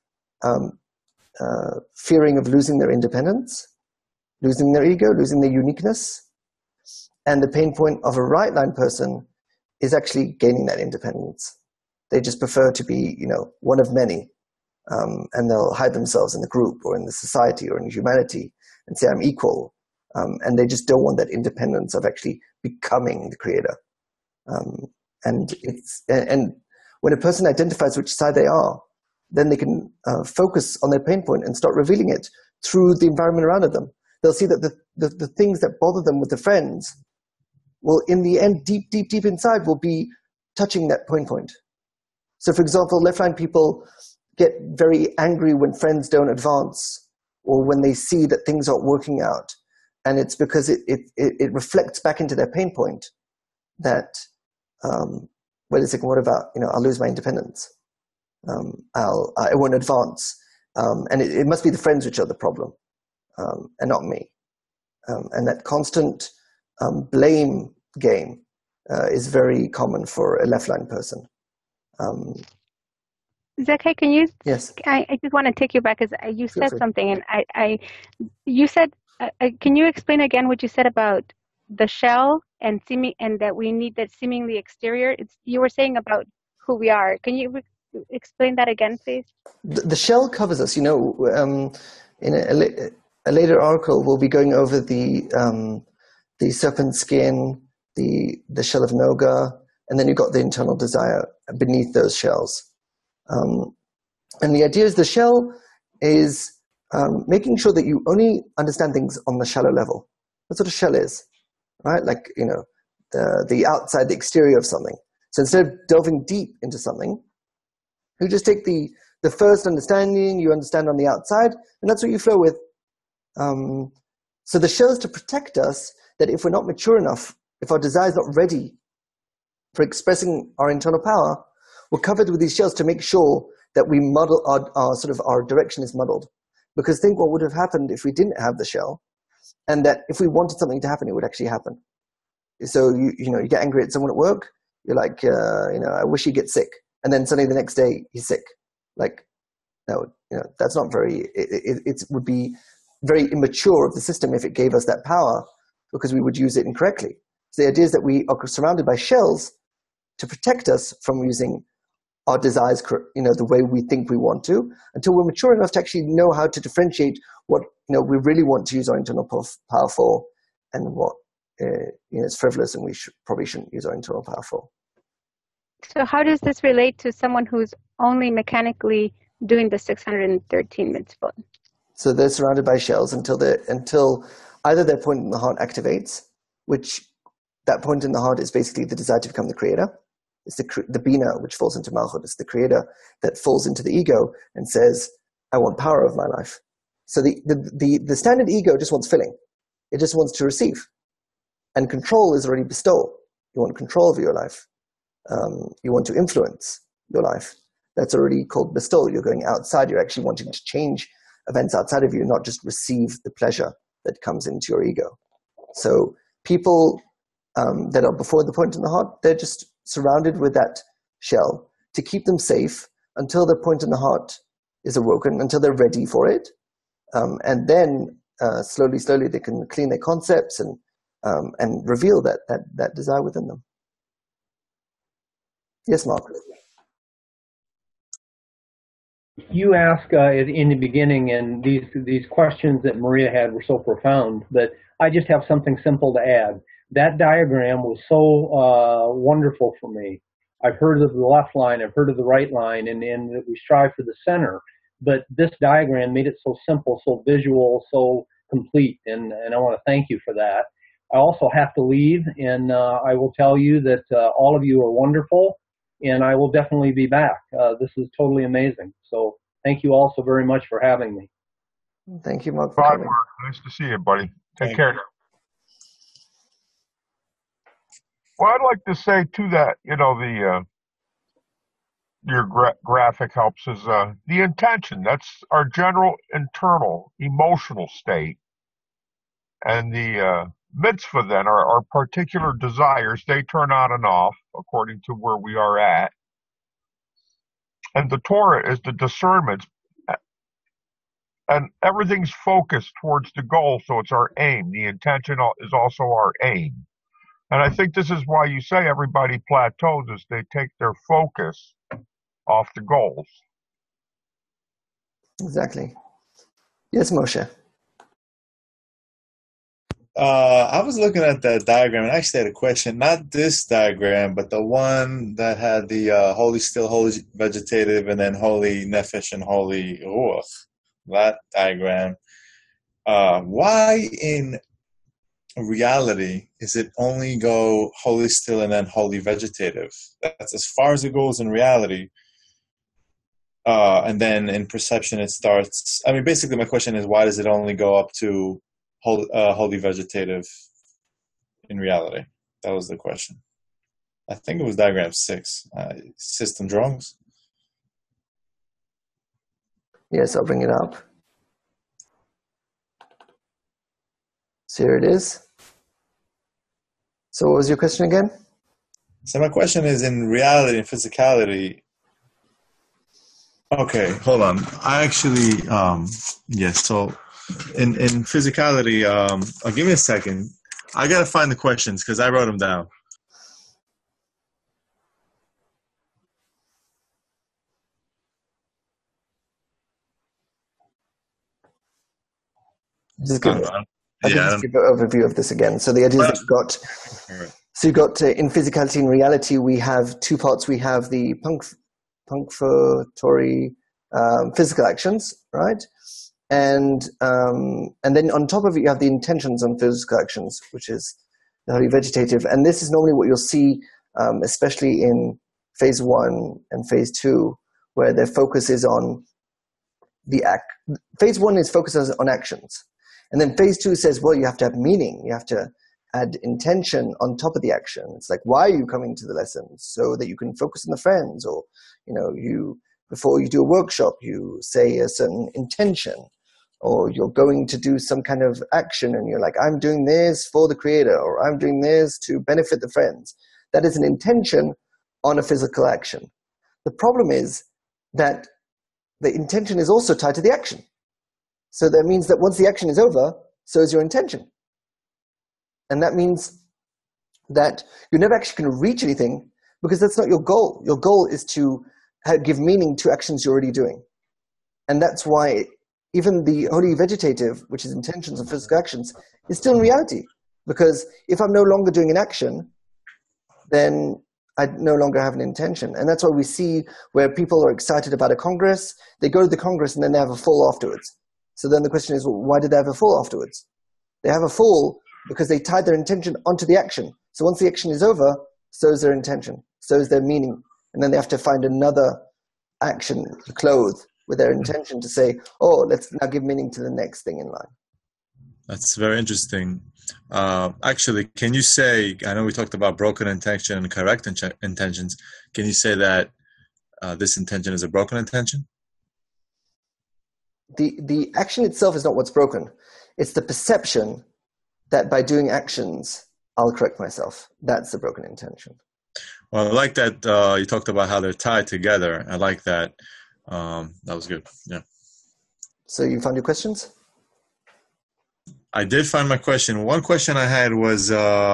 fearing of losing their independence, losing their ego, losing their uniqueness. And the pain point of a right-line person is actually gaining that independence. They just prefer to be, one of many. And they'll hide themselves in the group or in the society or in humanity and say, I'm equal. And they just don't want that independence of actually becoming the creator. And when a person identifies which side they are, then they can focus on their pain point and start revealing it through the environment around them. They'll see that the things that bother them with the friends will, in the end, deep, deep, deep inside, will be touching that pain point. So, for example, left-line people get very angry when friends don't advance or when they see that things aren't working out. And it's because it reflects back into their pain point that, wait a second, what about, I'll lose my independence. I won't advance. And it must be the friends which are the problem, and not me. And that constant blame game is very common for a left-line person.
Zekai, can you?
Yes.
I just want to take you back because you said
free.
something, and you said, can you explain again what you said about the shell and that we need that seemingly exterior? You were saying about who we are. Can you explain that again, please?
The shell covers us. In a later article, we'll be going over the serpent skin, the shell of Noga, and then you've got the internal desire beneath those shells. And the idea is the shell is making sure that you only understand things on the shallow level. That's what a shell is, right? Like, the outside, the exterior of something. So instead of delving deep into something, you just take the first understanding you understand on the outside, and that's what you flow with. So the shell is to protect us that if we're not mature enough, if our desire is not ready for expressing our internal power, we're covered with these shells to make sure that we muddle our direction is muddled. Because think what would have happened if we didn't have the shell, and that if we wanted something to happen, it would actually happen. So you get angry at someone at work, you're like, I wish he'd get sick, and then suddenly the next day he's sick. Like, no, that's not very. It would be very immature of the system if it gave us that power, because we would use it incorrectly. So the idea is that we are surrounded by shells to protect us from using our desires, the way we think we want to, until we're mature enough to actually know how to differentiate what we really want to use our internal power for, and what is frivolous and we probably shouldn't use our internal power for.
So how does this relate to someone who's only mechanically doing the 613 mitzvot?
So they're surrounded by shells until either their point in the heart activates, which that point in the heart is basically the desire to become the creator. It's the Bina, which falls into Malchut. It's the creator that falls into the ego and says, I want power of my life. So the standard ego just wants filling. It just wants to receive. And control is already bestowal. You want control of your life. You want to influence your life. That's already called bestowal. You're going outside. You're actually wanting to change events outside of you, not just receive the pleasure that comes into your ego. So people that are before the point in the heart, they're just surrounded with that shell to keep them safe until the point in the heart is awoken, until they're ready for it. And then slowly, they can clean their concepts and reveal that desire within them. Yes, Mark.
You asked in the beginning, and these questions that Maria had were so profound that I just have something simple to add. That diagram was so wonderful for me. I've heard of the left line, I've heard of the right line, and that we strive for the center. But this diagram made it so simple, so visual, so complete, and I want to thank you for that. I also have to leave, and I will tell you that all of you are wonderful, and I will definitely be back. This is totally amazing. So Thank you all so very much for having me.
Thank you, Mark, for
Bye,
coming.
Mark. Nice to see you, buddy. Take
Thank
care now. Well, I'd like to say too that your graphic helps is the intention. That's our general internal emotional state, and the mitzvah then are our particular desires. They turn on and off according to where we are at, and the Torah is the discernment, and everything's focused towards the goal. So it's our aim. The intention is also our aim. And I think this is why you say everybody plateaus, is they take their focus off the goals.
Exactly. Yes, Moshe.
I was looking at that diagram and I actually had a question. Not this diagram, but the one that had the holy still, holy vegetative, and then holy nefesh and holy ruach. That diagram. Why in reality is it only go holy still and then holy vegetative? That's as far as it goes in reality. And then in perception it starts. I mean, basically my question is, why does it only go up to holy vegetative in reality? That was the question. I think it was diagram 6. System drawings.
Yes, I'll bring it up. So here it is. So what was your question again?
So my question is, in reality and physicality. Okay, hold on. I actually, yes. So in physicality, give me a second. I gotta find the questions because I wrote them down.
Just give, I
Yeah,
can just give an overview of this again. So the idea is that you've got, so you've got in physicality and reality, we have two parts. We have the punctuatory physical actions, right? And then on top of it, you have the intentions on physical actions, which is the holy vegetative. And this is normally what you'll see, especially in phase 1 and phase 2, where their focus is on the act. Phase 1 is focused on actions. And then phase 2 says, well, you have to have meaning. You have to add intention on top of the action. It's like, why are you coming to the lessons? So that you can focus on the friends, or, before you do a workshop, you say a certain intention, or you're going to do some kind of action and you're like, I'm doing this for the creator, or I'm doing this to benefit the friends. That is an intention on a physical action. The problem is that the intention is also tied to the action. So that means that once the action is over, so is your intention. And that means that you're never actually going to reach anything, because that's not your goal. Your goal is to give meaning to actions you're already doing. And that's why even the holy vegetative, which is intentions and physical actions, is still in reality. Because if I'm no longer doing an action, then I no longer have an intention. And that's why we see where people are excited about a congress, they go to the congress and then they have a fall afterwards. So then the question is, well, why did they have a fall afterwards? They have a fall because they tied their intention onto the action. So once the action is over, so is their intention, so is their meaning. And then they have to find another action to clothe with their intention to say, oh, let's now give meaning to the next thing in line.
That's very interesting. Actually, can you say, I know we talked about broken intention and correct intentions. Can you say that this intention is a broken intention?
The action itself is not what's broken. It's the perception that by doing actions, I'll correct myself. That's the broken intention.
Well, I like that you talked about how they're tied together. I like that. That was good. Yeah.
So you found your questions?
I did find my question. One question I had was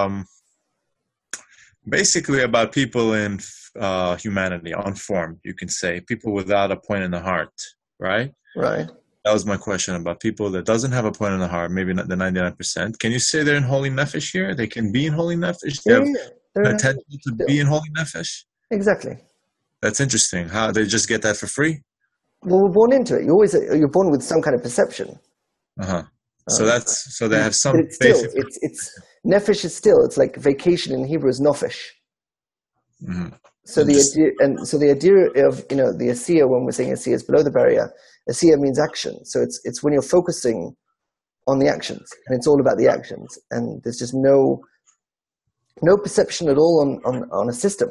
basically about people in humanity, unformed, you can say. People without a point in the heart, right?
Right.
That was my question about people that doesn't have a point in the heart, maybe not the 99%. Can you say they're in holy nefesh here? They can be in holy nefesh? They have potential to be in holy nefesh?
Exactly.
That's interesting. How they just get that for free?
Well, we're born into it. You're born with some kind of perception.
So they have some
it's
basic.
It's nefesh is still. It's like vacation in Hebrew is nofesh.
Mm-hmm.
So
And
the
just
idea, the idea of the asiya, when we're saying asiya is below the barrier, asiya means action. So it's when you're focusing on the actions, and it's all about the actions, and there's just no perception at all on a system.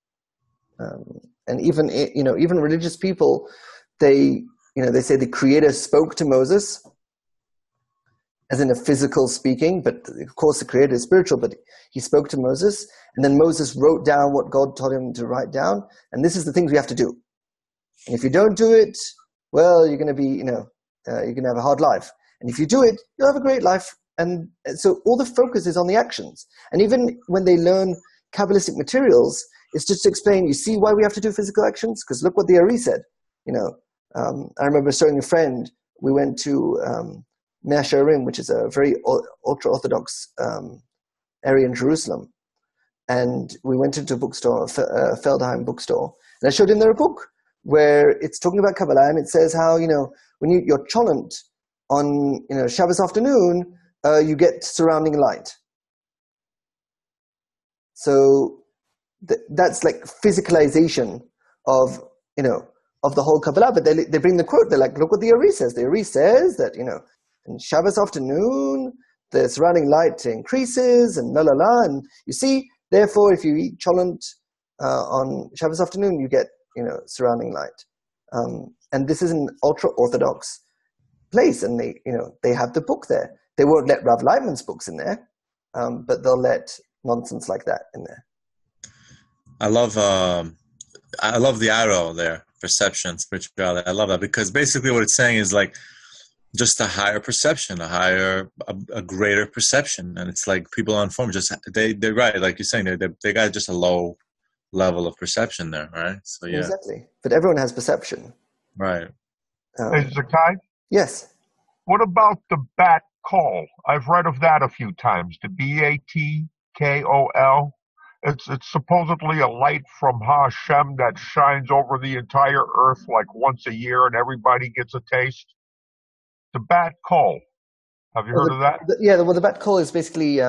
And even even religious people, they say the Creator spoke to Moses, as in a physical speaking, but of course the Creator is spiritual, but he spoke to Moses, and then Moses wrote down what God told him to write down, and this is the things we have to do. And if you don't do it, well, you're going to be, you're going to have a hard life. And if you do it, you'll have a great life. And so all the focus is on the actions. And even when they learn Kabbalistic materials, it's just to explain, you see why we have to do physical actions? Because look what the Ari said. I remember showing a friend, we went to Mea Shearim, which is a very ultra-Orthodox area in Jerusalem. And we went into a bookstore, a Feldheim bookstore, and I showed him there a book where it's talking about Kabbalah, and it says how, when you're cholent on, Shabbos afternoon, you get surrounding light. So that's like physicalization of, of the whole Kabbalah. But they bring the quote, they're like, look what the Ari says. The Ari says that, in Shabbos afternoon, the surrounding light increases and la la la. And you see, therefore, if you eat cholent on Shabbos afternoon, you get, surrounding light. And this is an ultra-Orthodox place, and they have the book there. They won't let Rav Leitman's books in there, but they'll let nonsense like that in there.
I love the arrow there, perception, spirituality. I love that, because basically what it's saying is like just a higher perception, a greater perception. And it's like people on form they're right, like you're saying, they got just a low level of perception there, right? So yeah.
Exactly. But everyone has perception.
Right.
Hey, Zakai?
Yes.
What about the bat call? I've read of that a few times. The BATKOL. It's supposedly a light from Hashem that shines over the entire earth like once a year, and everybody gets a taste. The bat call. Have you heard of that?
The bat call is basically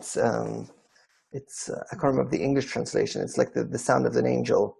it's I can't remember the English translation. It's like the sound of an angel.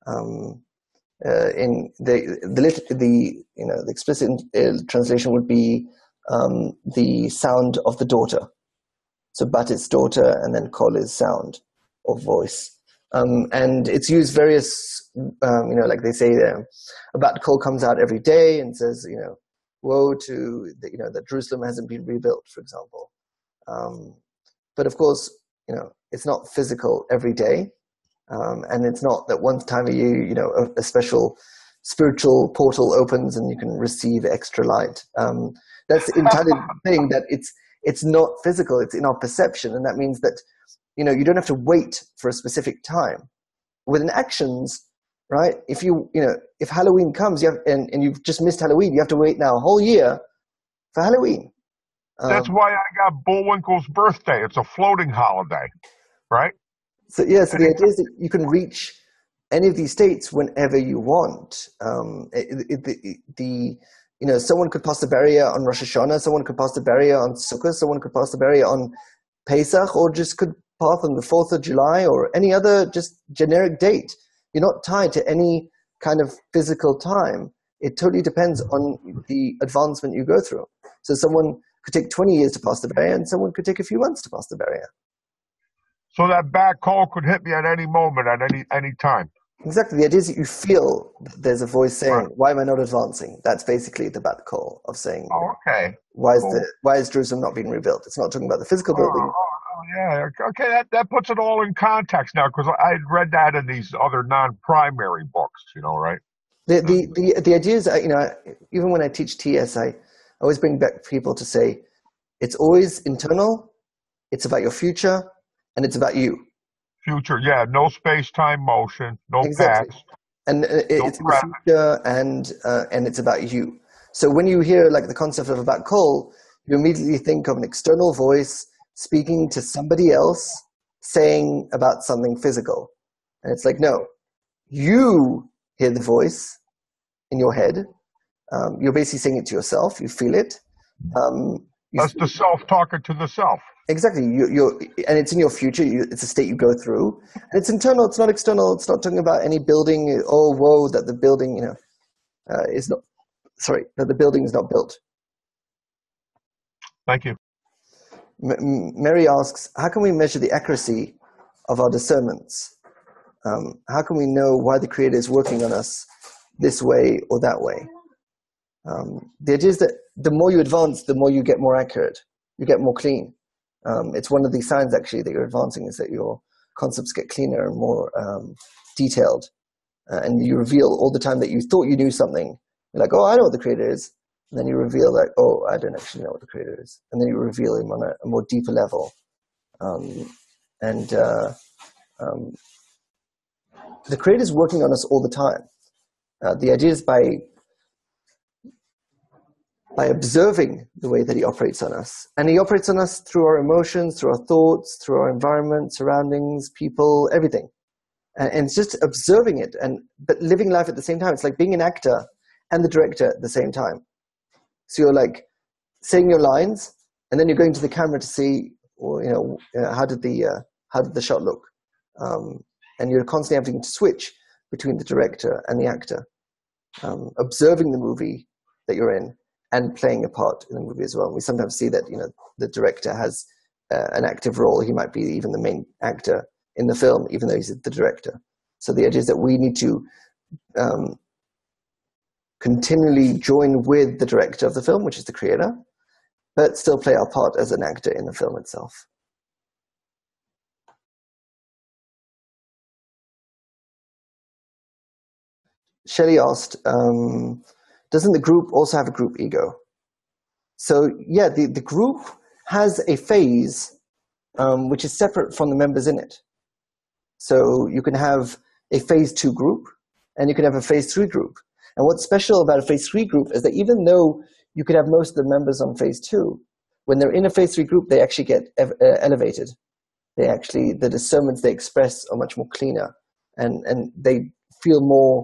In the explicit translation would be the sound of the daughter. So bat is daughter, and then call is sound or voice. And it's used various, like they say, a bat call comes out every day and says, woe to that Jerusalem hasn't been rebuilt, for example. But of course, it's not physical every day. And it's not that one time a year, a special spiritual portal opens and you can receive extra light. That's the entire thing, that it's not physical, it's in our perception. And that means that, you don't have to wait for a specific time. Within actions, right? If if Halloween comes, and you've just missed Halloween, you have to wait now a whole year for Halloween.
That's why I got Bullwinkle's birthday. It's a floating holiday, right?
So the idea is that you can reach any of these states whenever you want. Someone could pass the barrier on Rosh Hashanah, someone could pass the barrier on Sukkot, someone could pass the barrier on Pesach, or just could pass on the 4th of July or any other just generic date. You're not tied to any kind of physical time. It totally depends on the advancement you go through. So someone could take 20 years to pass the barrier, and someone could take a few months to pass the barrier.
So that bat call could hit me at any moment, at any time.
Exactly. The idea is that you feel that there's a voice saying, right, why am I not advancing? That's basically the bat call of saying,
okay,
why is Jerusalem not being rebuilt? It's not talking about the physical building.
Yeah. Okay, that puts it all in context now, because I had read that in these other non-primary books, right?
The idea is, even when I teach TS, I always bring back people to say, it's always internal, it's about your future, and it's about you.
Future, yeah, no space-time motion, no
exactly.
past.
And it's in the future, and it's about you. So when you hear like the concept of a bat call, you immediately think of an external voice speaking to somebody else, saying about something physical. And it's like, no, you hear the voice in your head. You're basically saying it to yourself. You feel it.
That's the self talking to the self.
Exactly. And it's in your future. It's a state you go through. And it's internal. It's not external. It's not talking about any building. Oh, whoa, that the building, is not. Sorry, that the building is not built.
Thank you.
Mary asks, how can we measure the accuracy of our discernments? How can we know why the Creator is working on us this way or that way? The idea is that the more you advance, the more you get more accurate. You get more clean. It's one of the signs, actually, that you're advancing is that your concepts get cleaner and more detailed. And you reveal all the time that you thought you knew something. You're like, oh, I know what the Creator is. And then you reveal like, oh, I don't actually know what the Creator is. And then you reveal him on a more deeper level. The Creator is working on us all the time. The idea is by observing the way that he operates on us. And he operates on us through our emotions, through our thoughts, through our environment, surroundings, people, everything. And it's just observing it, but living life at the same time. It's like being an actor and the director at the same time. So you're like saying your lines, and then you're going to the camera to see, how did the shot look? And you're constantly having to switch between the director and the actor, observing the movie that you're in and playing a part in the movie as well. We sometimes see that the director has an active role. He might be even the main actor in the film, even though he's the director. So the idea is that we need to continually join with the director of the film, which is the Creator, but still play our part as an actor in the film itself. Shelley asked, doesn't the group also have a group ego? So yeah, the group has a phase which is separate from the members in it. So you can have a phase 2 group and you can have a phase 3 group. And what's special about a phase 3 group is that even though you could have most of the members on phase 2, when they're in a phase 3 group, they actually get elevated. The discernments they express are much more cleaner and they feel more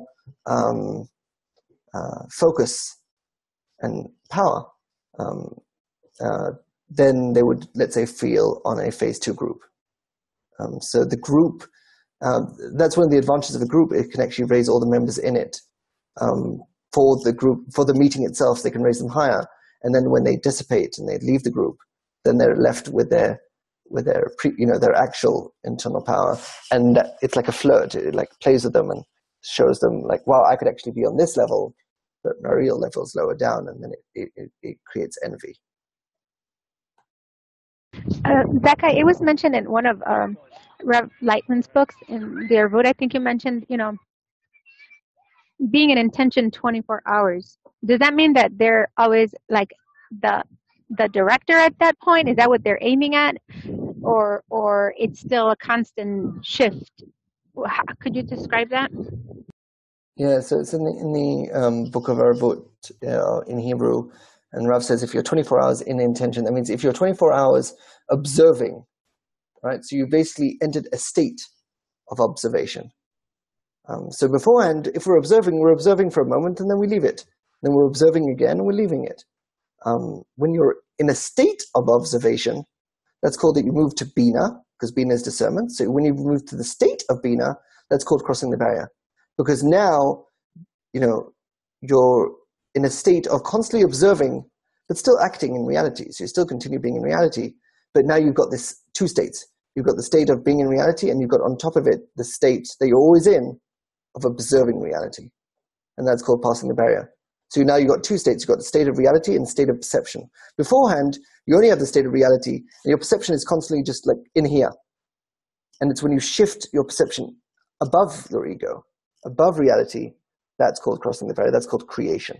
focus and power than they would, let's say, feel on a phase 2 group. So the group, that's one of the advantages of a group. It can actually raise all the members in it. For the meeting itself, they can raise them higher. And then when they dissipate and they leave the group, then they're left with their actual internal power. And it's like a flirt. It like plays with them and shows them like, wow, I could actually be on this level, but my real level is lower down. And then it creates envy.
Becca, it was mentioned in one of Rev Lightman's books in the Arvut, I think you mentioned, being an intention 24 hours. Does that mean that they're always like the director at that point? Is that what they're aiming at? Or it's still a constant shift? Could you describe that?
Yeah, so it's in the book of Arvut in Hebrew. And Rav says if you're 24 hours in intention, that means if you're 24 hours observing, right? So you basically entered a state of observation. So beforehand, if we're observing for a moment and then we leave it. Then we're observing again and we're leaving it. When you're in a state of observation, that's called that you move to Bina, because Bina is discernment. So when you move to the state of Bina, that's called crossing the barrier. Because now, you're in a state of constantly observing, but still acting in reality. So you still continue being in reality. But now you've got this 2 states. You've got the state of being in reality, and you've got on top of it the state that you're always in of observing reality. And that's called passing the barrier. So now you've got 2 states. You've got the state of reality and the state of perception. Beforehand, you only have the state of reality, and your perception is constantly just like in here. And it's when you shift your perception above your ego, above reality, that's called crossing the barrier. That's called creation.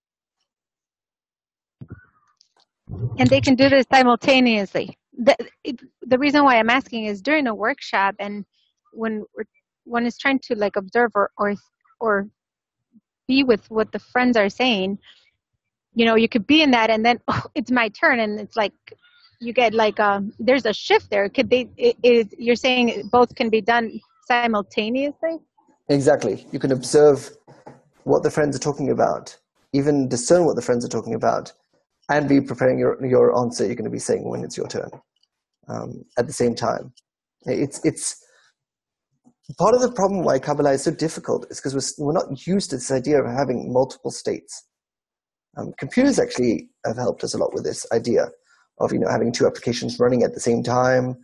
And they can do this simultaneously. The reason why I'm asking is during a workshop and when one is trying to like observe or be with what the friends are saying, you could be in that and then it's my turn and it's like you get like there's a shift there. You're saying both can be done simultaneously?
Exactly. You can observe what the friends are talking about, even discern what the friends are talking about, and be preparing your answer you're going to be saying when it's your turn at the same time. It's part of the problem why Kabbalah is so difficult is because we're not used to this idea of having multiple states. Computers actually have helped us a lot with this idea of having two applications running at the same time,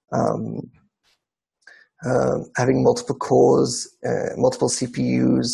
having multiple cores, multiple CPUs.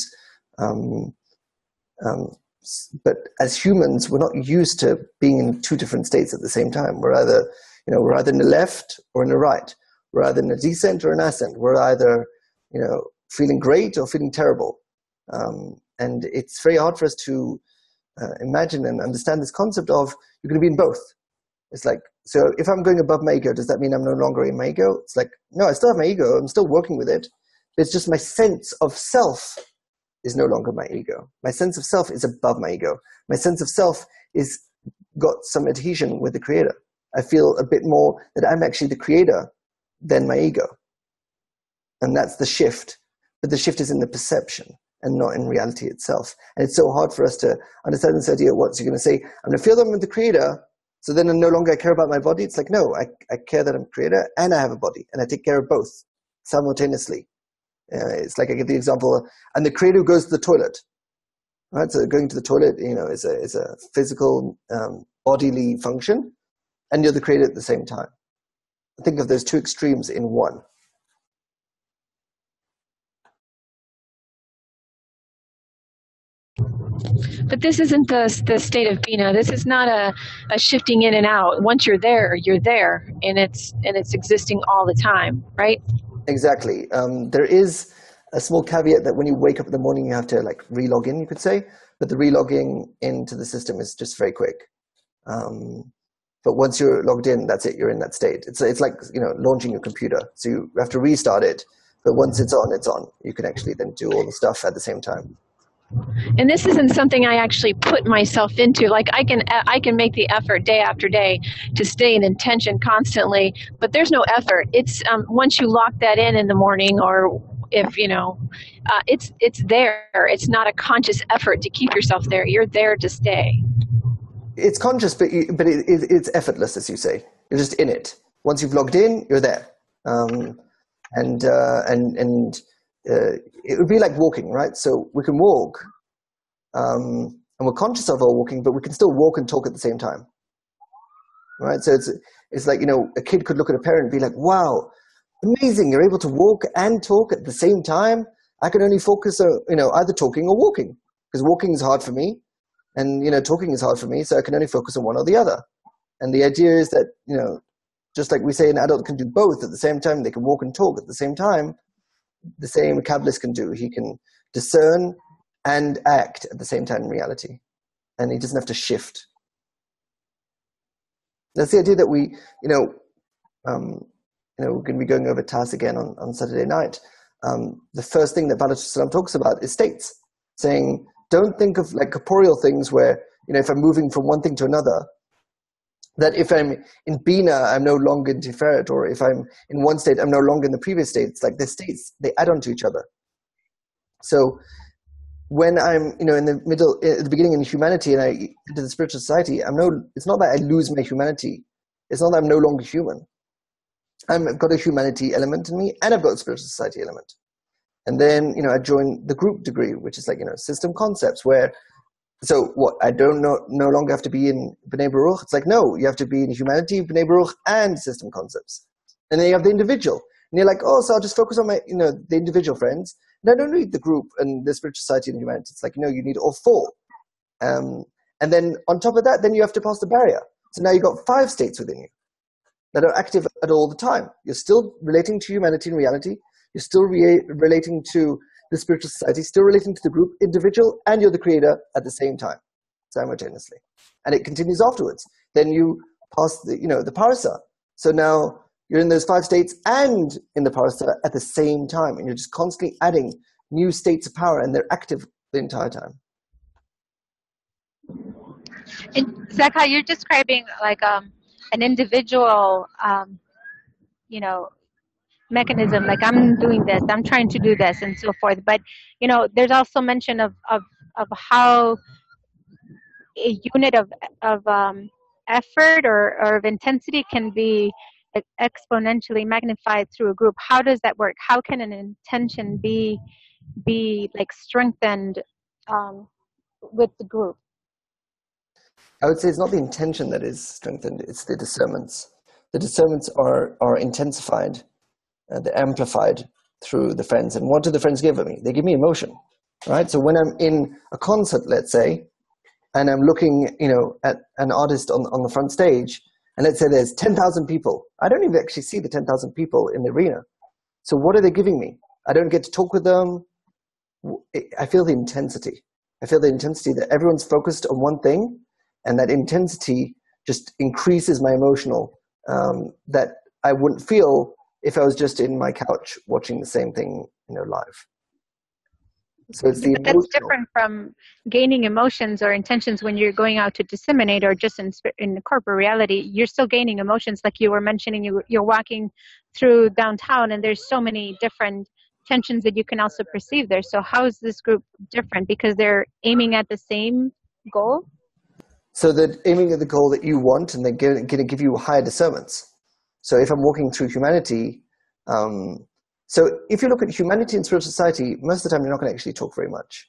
But as humans, we're not used to being in two different states at the same time. We're either in the left or in the right. We're either in a descent or an ascent. We're either feeling great or feeling terrible. And it's very hard for us to imagine and understand this concept of you're going to be in both. It's like, so if I'm going above my ego, does that mean I'm no longer in my ego? It's like, no, I still have my ego. I'm still working with it. But it's just my sense of self is no longer my ego. My sense of self is above my ego. My sense of self is got some adhesion with the creator. I feel a bit more that I'm actually the creator than my ego. And that's the shift. But the shift is in the perception and not in reality itself. And it's so hard for us to understand this idea. What's you're going to say, I'm going to feel that I'm the creator, so then no longer I care about my body. It's like, no, I care that I'm creator and I have a body, and I take care of both simultaneously. It's like I give the example, and the creator goes to the toilet. Right? So going to the toilet, is a physical, bodily function, and you're the creator at the same time. Think of those two extremes in one.
But this isn't the state of Bina. This is not a shifting in and out. Once you're there, and it's existing all the time, right?
Exactly. There is a small caveat that when you wake up in the morning, you have to re-log in, you could say, but the re-logging into the system is just very quick. But once you're logged in, that's it. You're in that state. It's like launching your computer. So you have to restart it. But once it's on, it's on. You can actually then do all the stuff at the same time.
And this isn't something I actually put myself into. Like I can make the effort day after day to stay in intention constantly, but there's no effort. It's once you lock that in the morning, or if it's there. It's not a conscious effort to keep yourself there. You're there to stay.
It's conscious, but it's effortless, as you say. You're just in it. Once you've logged in, you're there. It would be like walking, right? So we can walk, and we're conscious of our walking, but we can still walk and talk at the same time, right? So it's like a kid could look at a parent and be like, "Wow, amazing! You're able to walk and talk at the same time." I can only focus on either talking or walking, because walking is hard for me, and talking is hard for me, so I can only focus on one or the other. And the idea is that just like we say, an adult can do both at the same time. They can walk and talk at the same time. The same a Kabbalist can do. He can discern and act at the same time in reality. And he doesn't have to shift. That's the idea that we're going to be going over TAS again on Saturday night. The first thing that Balashussalam talks about is states, saying, don't think of like corporeal things where, if I'm moving from one thing to another, that if I'm in Bina, I'm no longer in Tiferet, or if I'm in one state, I'm no longer in the previous state. It's like the states, they add on to each other. So when I'm, in the middle, at the beginning in humanity, and I enter the spiritual society, it's not that I lose my humanity. It's not that I'm no longer human. I've got a humanity element in me, and I've got a spiritual society element. And then, I join the group degree, which is like, system concepts where, so what, I don't no longer have to be in B'nai Baruch. It's like, no, you have to be in humanity, B'nai Baruch, and system concepts. And then you have the individual. And you're like, oh, so I'll just focus on my, the individual friends. And I don't need the group and the spiritual society and humanity. It's like, you need all four. And then on top of that, then you have to pass the barrier. So now you've got 5 states within you that are active at all the time. You're still relating to humanity and reality. You're still relating to the spiritual society, still relating to the group, individual, and you're the creator at the same time, simultaneously. And it continues afterwards. Then you pass the parasa. So now you're in those 5 states and in the parasa at the same time. And you're just constantly adding new states of power, and they're active the entire time.
And Zaka, you're describing like an individual, mechanism, like I'm doing this, I'm trying to do this, and so forth. But there's also mention of how a unit of effort or of intensity can be exponentially magnified through a group. How does that work? How can an intention be like strengthened with the group?
I would say it's not the intention that is strengthened, it's the discernments. The discernments are intensified, they're amplified through the friends. And what do the friends give me? They give me emotion, right? So when I'm in a concert, let's say, and I'm looking, at an artist on the front stage, and let's say there's 10,000 people. I don't even actually see the 10,000 people in the arena. So what are they giving me? I don't get to talk with them. I feel the intensity. I feel the intensity that everyone's focused on one thing, and that intensity just increases my emotional, that I wouldn't feel if I was just in my couch watching the same thing, live. So it's the
But that's different from gaining emotions or intentions when you're going out to disseminate, or just in the corporate reality. You're still gaining emotions, like you were mentioning. You're walking through downtown, and there's so many different tensions that you can also perceive there. So how is this group different? Because they're aiming at the same goal?
So they're aiming at the goal that you want, and they're going to give you higher discernments. So if I'm walking through humanity, so if you look at humanity and spiritual society, most of the time you're not going to actually talk very much.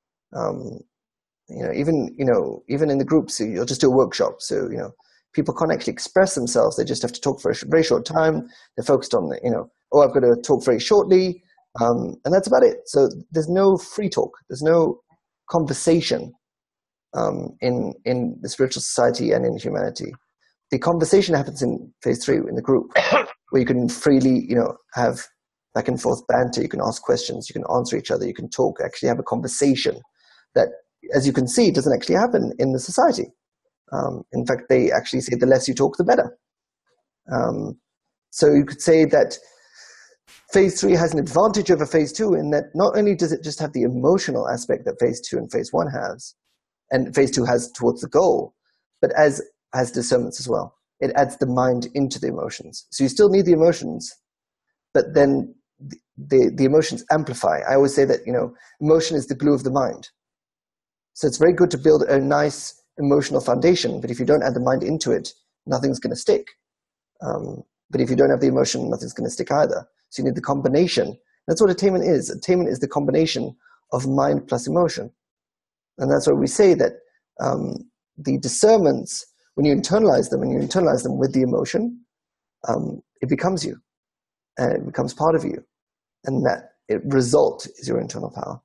Even in the groups, you'll just do a workshop. So, people can't actually express themselves. They just have to talk for a very short time. They're focused on, I've got to talk very shortly. And that's about it. So there's no free talk. There's no conversation in the spiritual society and in humanity. The conversation happens in phase 3 in the group, where you can freely, have back and forth banter. You can ask questions. You can answer each other. You can talk, actually have a conversation that, as you can see, doesn't actually happen in the society. In fact, they actually say the less you talk, the better. So you could say that phase 3 has an advantage over phase 2 in that not only does it just have the emotional aspect that phase 2 and phase 1 has, and phase 2 has towards the goal, but as discernments as well. It adds the mind into the emotions. So you still need the emotions, but then the emotions amplify. I always say that, emotion is the glue of the mind. So it's very good to build a nice emotional foundation, but if you don't add the mind into it, nothing's going to stick. But if you don't have the emotion, nothing's going to stick either. So you need the combination. That's what attainment is. Attainment is the combination of mind plus emotion. And that's why we say that the discernments, when you internalize them, with the emotion, it becomes you. And it becomes part of you. And that result is your internal power.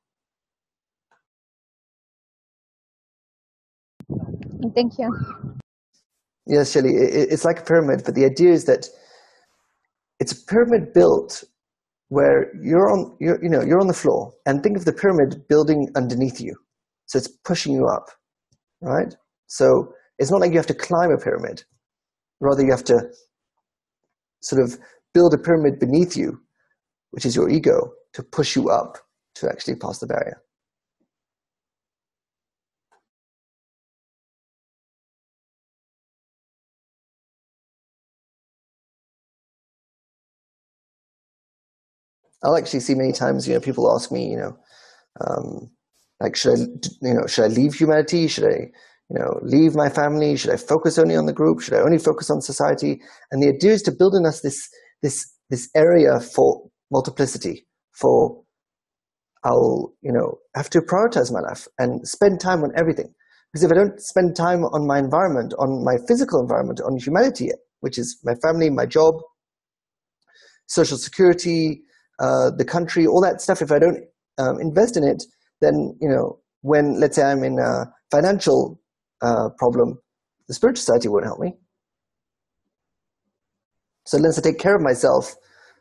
Thank you.
Yes, Shelley, it's like a pyramid, but the idea is that it's a pyramid built where you're on the floor, and think of the pyramid building underneath you. So it's pushing you up, right? So it's not like you have to climb a pyramid. Rather, you have to sort of build a pyramid beneath you, which is your ego, to push you up to actually pass the barrier. I'll actually see many times, people ask me, like, should I leave humanity? Should I, leave my family? Should I focus only on the group? Should I only focus on society? And the idea is to build in us this area for multiplicity, for I'll, have to prioritize my life and spend time on everything. Because if I don't spend time on my environment, on my physical environment, on humanity, which is my family, my job, social security, the country, all that stuff, if I don't invest in it, then, when, let's say, I'm in a financial problem, the spiritual society won't help me. So unless I take care of myself,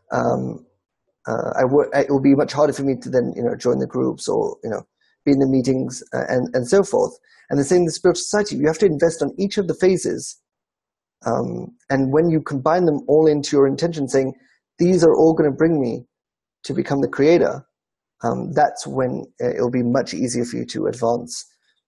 it will be much harder for me to then, join the groups or, be in the meetings and so forth. And the same in the spiritual society, you have to invest on each of the phases. And when you combine them all into your intention, saying, these are all going to bring me to become the creator, that's when it'll be much easier for you to advance,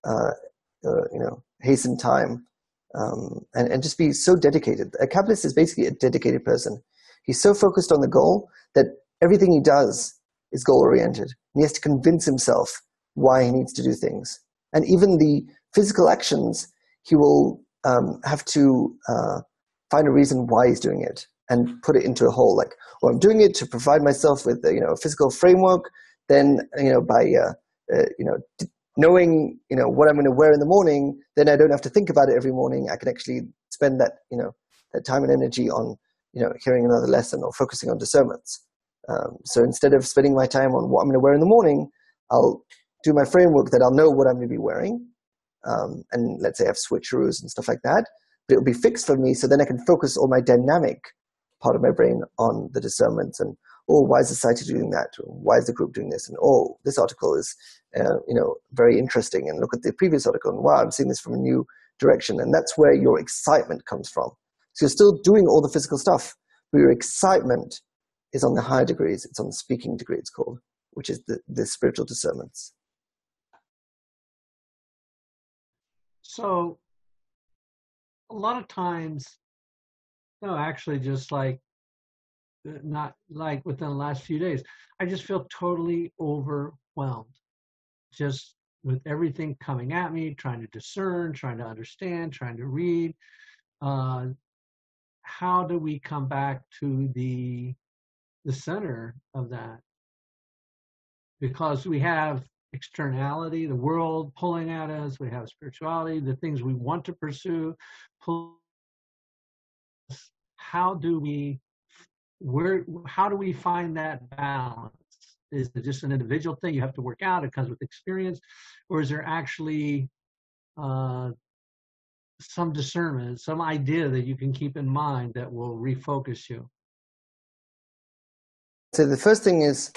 hasten time, and just be so dedicated. A Kabbalist is basically a dedicated person. He's so focused on the goal that everything he does is goal-oriented. He has to convince himself why he needs to do things. And even the physical actions, he will have to find a reason why he's doing it and put it into a whole. Like, well, I'm doing it to provide myself with a physical framework. Then by knowing what I'm going to wear in the morning, then I don't have to think about it every morning. I can actually spend that that time and energy on hearing another lesson or focusing on discernments. So instead of spending my time on what I'm going to wear in the morning, I'll do my framework that I'll know what I'm going to be wearing. And let's say I have switcheroos and stuff like that, but it'll be fixed for me. So then I can focus all my dynamic part of my brain on the discernments and, oh, why is the society doing that? Why is the group doing this? And, oh, this article is, very interesting. And look at the previous article and, wow, I'm seeing this from a new direction. And that's where your excitement comes from. So you're still doing all the physical stuff, but your excitement is on the higher degrees. It's on the speaking degree, it's called, which is the spiritual discernments.
So a lot of times, no, actually just not like within the last few days, I just feel totally overwhelmed just with everything coming at me, trying to discern, trying to understand, trying to read. How do we come back to the center of that? Because we have externality, the world pulling at us, we have spirituality, the things we want to pursue. How do we find that balance? Is it just an individual thing you have to work out, it comes with experience, or is there actually some discernment, some idea that you can keep in mind that will refocus you?
So the first thing is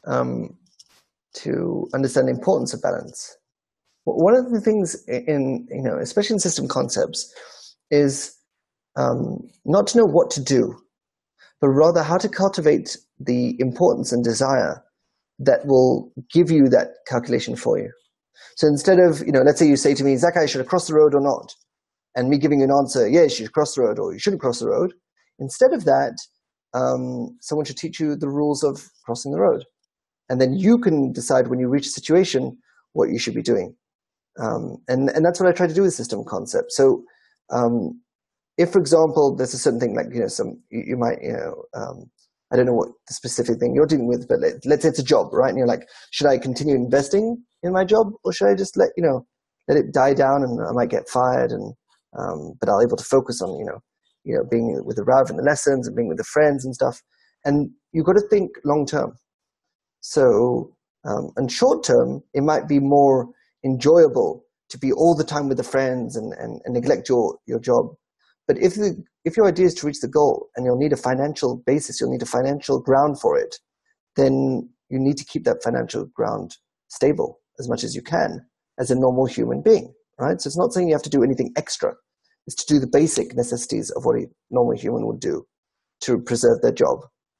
to understand the importance of balance. One of the things in, especially in system concepts, is not to know what to do, but rather how to cultivate the importance and desire that will give you that calculation for you. So instead of, let's say you say to me, Zakai, should I cross the road or not? And me giving you an answer, yes, you should cross the road or you shouldn't cross the road. Instead of that, someone should teach you the rules of crossing the road. And then you can decide when you reach a situation what you should be doing. And that's what I try to do with system concepts. So if, for example, there's a certain thing like, you might, I don't know what the specific thing you're dealing with, but let's say it's a job, right? And you're like, should I continue investing in my job or should I just let it die down and I might get fired but I'll be able to focus on, being with the Rav and the lessons and being with the friends and stuff. And you've got to think long term. So, and short term, it might be more enjoyable to be all the time with the friends and neglect your job. But if your idea is to reach the goal and you'll need a financial basis, you'll need a financial ground for it, then you need to keep that financial ground stable as much as you can as a normal human being, right? So it's not saying you have to do anything extra. It's to do the basic necessities of what a normal human would do to preserve their job.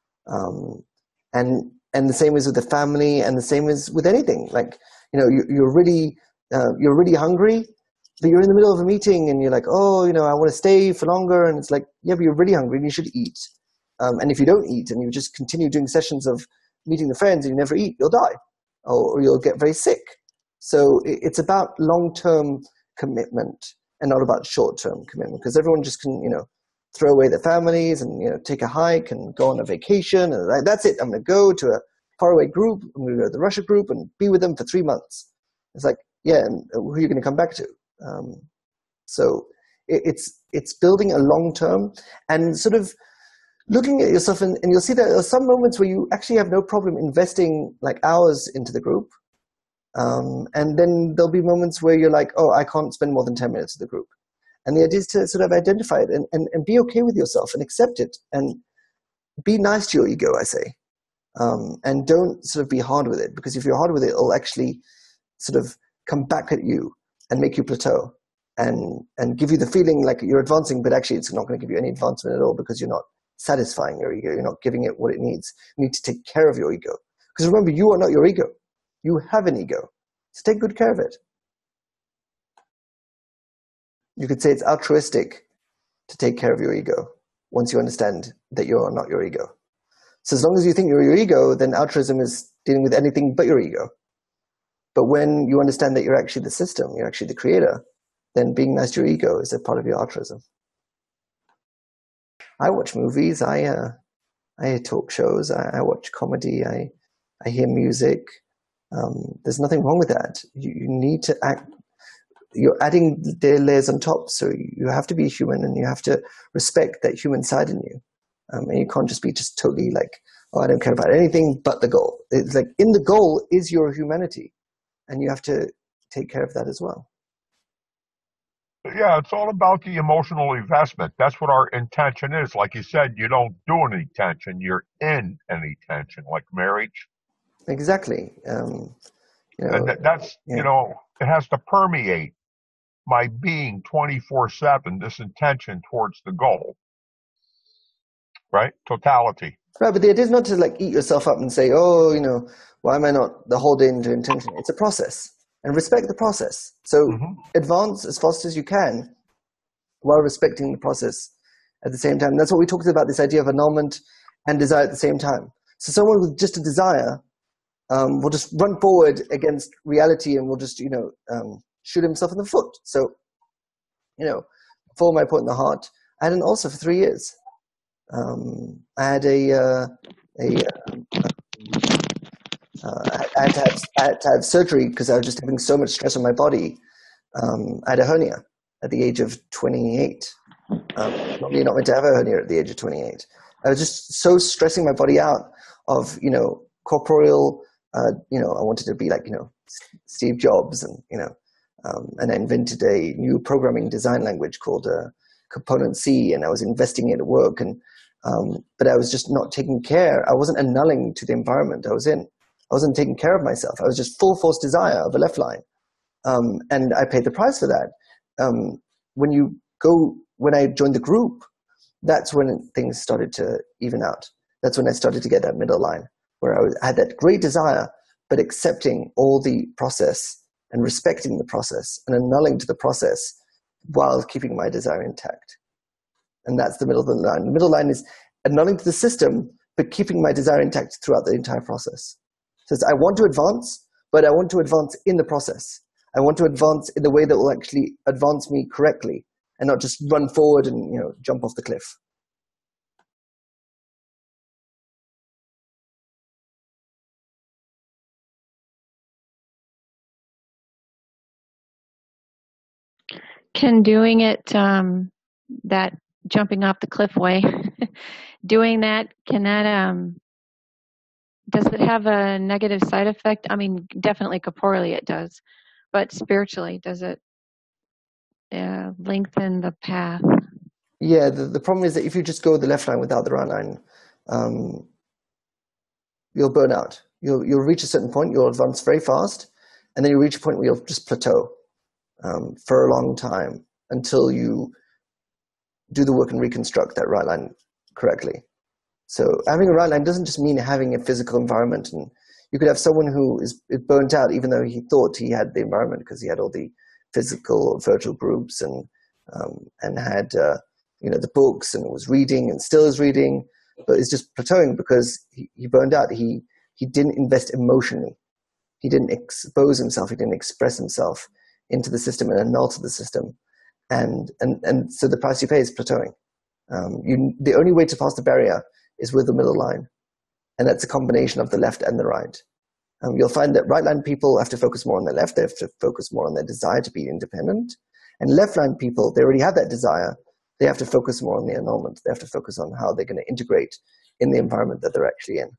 And the same is with the family, and the same is with anything. Like, you're really hungry, but you're in the middle of a meeting and you're like, oh, I want to stay for longer. And it's like, yeah, but you're really hungry and you should eat. And if you don't eat and you just continue doing sessions of meeting the friends and you never eat, you'll die or you'll get very sick. So it's about long-term commitment and not about short-term commitment, because everyone just can, throw away their families and, take a hike and go on a vacation. And that's it. I'm going to go to a faraway group. I'm going to go to the Russia group and be with them for 3 months. It's like, yeah, and who are you going to come back to? So it's building a long-term and sort of looking at yourself, and you'll see that there are some moments where you actually have no problem investing like hours into the group. And then there'll be moments where you're like, oh, I can't spend more than 10 minutes with the group. And the idea is to sort of identify it and be okay with yourself and accept it and be nice to your ego, I say. And don't sort of be hard with it, because if you're hard with it, it'll actually sort of come back at you and make you plateau and give you the feeling like you're advancing, but actually it's not going to give you any advancement at all because you're not satisfying your ego. You're not giving it what it needs. You need to take care of your ego. Because remember, you are not your ego. You have an ego. So take good care of it. You could say it's altruistic to take care of your ego once you understand that you're not your ego. So as long as you think you're your ego, then altruism is dealing with anything but your ego. But when you understand that you're actually the system, you're actually the creator, then being nice to your ego is a part of your altruism. I watch movies. I hear talk shows. I watch comedy. I hear music. There's nothing wrong with that. You need to act. You're adding the layers on top, so you have to be human, and you have to respect that human side in you. And you can't just be just totally like, oh, I don't care about anything but the goal. It's like in the goal is your humanity, and you have to take care of that as well.
Yeah, it's all about the emotional investment. That's what our intention is. Like you said, you don't do an intention, you're in an intention, like marriage.
Exactly.
And that's,
yeah.
it has to permeate my being 24/7, this intention towards the goal. Right? Totality.
Right, but the idea is not to like eat yourself up and say, oh, why am I not the whole day into intention? It's a process, and respect the process. So advance as fast as you can while respecting the process at the same time. And that's what we talked about, this idea of annulment and desire at the same time. So someone with just a desire will just run forward against reality and will just, shoot himself in the foot. So, for my point in the heart, I had an ulcer for 3 years. I had I had to have surgery because I was just having so much stress on my body. I had a hernia at the age of 28. Normally you're not meant to have a hernia at the age of 28. I was just so stressing my body out of, corporeal, I wanted to be like, Steve Jobs and I invented a new programming design language called Component C, and I was investing in it at work, but I was just not taking care. I wasn't annulling to the environment I was in. I wasn't taking care of myself. I was just full force desire of a left line. And I paid the price for that. When I joined the group, that's when things started to even out. That's when I started to get that middle line where I had that great desire, but accepting all the process and respecting the process and annulling to the process while keeping my desire intact. And that's the middle of the line. The middle line is annulling to the system, but keeping my desire intact throughout the entire process. So I want to advance, but I want to advance in the process. I want to advance in the way that will actually advance me correctly and not just run forward and jump off the cliff.
Can doing it, that jumping off the cliff way, doing that, does it have a negative side effect? I mean, definitely corporally it does, but spiritually, does it lengthen the path?
Yeah, the problem is that if you just go the left line without the right line, you'll burn out. You'll reach a certain point, you'll advance very fast, and then you reach a point where you'll just plateau for a long time until you do the work and reconstruct that right line correctly. So having a right line doesn't just mean having a physical environment. And you could have someone who is burnt out even though he thought he had the environment because he had all the physical virtual groups and had the books and was reading and still is reading, but it's just plateauing because he burned out. He didn't invest emotionally. He didn't expose himself. He didn't express himself into the system and annul to the system. And so the price you pay is plateauing. The only way to pass the barrier is with the middle line. And that's a combination of the left and the right. You'll find that right line people have to focus more on their left. They have to focus more on their desire to be independent. And left line people, they already have that desire. They have to focus more on the annulment. They have to focus on how they're going to integrate in the environment that they're actually in.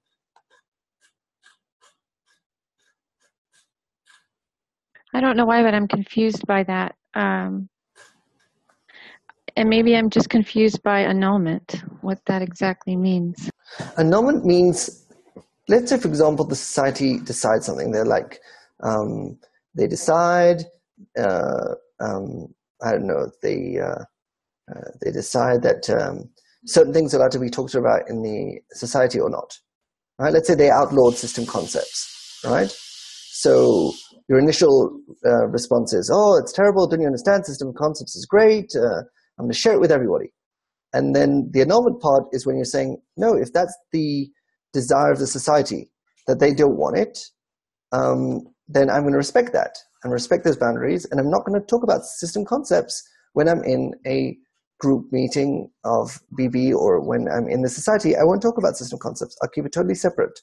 I don't know why, but I'm confused by that. And maybe I'm just confused by annulment, what that exactly means.
Annulment means, let's say, for example, the society decides something. They're like, they decide, I don't know, they decide that certain things are allowed to be talked about in the society or not. Right? Let's say they outlawed system concepts, right? So your initial response is, oh, it's terrible, don't you understand? System concepts is great. I'm going to share it with everybody. And then the annulment part is when you're saying, no, if that's the desire of the society, that they don't want it, then I'm going to respect that and respect those boundaries. And I'm not going to talk about system concepts when I'm in a group meeting of BB or when I'm in the society. I won't talk about system concepts. I'll keep it totally separate.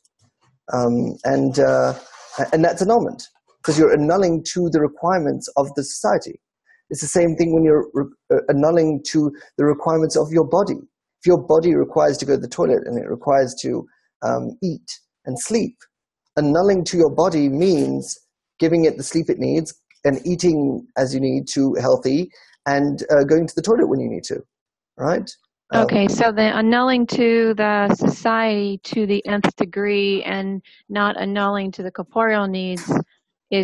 And that's annulment, because you're annulling to the requirements of the society. It's the same thing when you're annulling to the requirements of your body. If your body requires to go to the toilet and it requires to eat and sleep, annulling to your body means giving it the sleep it needs and eating as you need to healthy and going to the toilet when you need to, right?
Okay, so the annulling to the society to the nth degree and not annulling to the corporeal needs is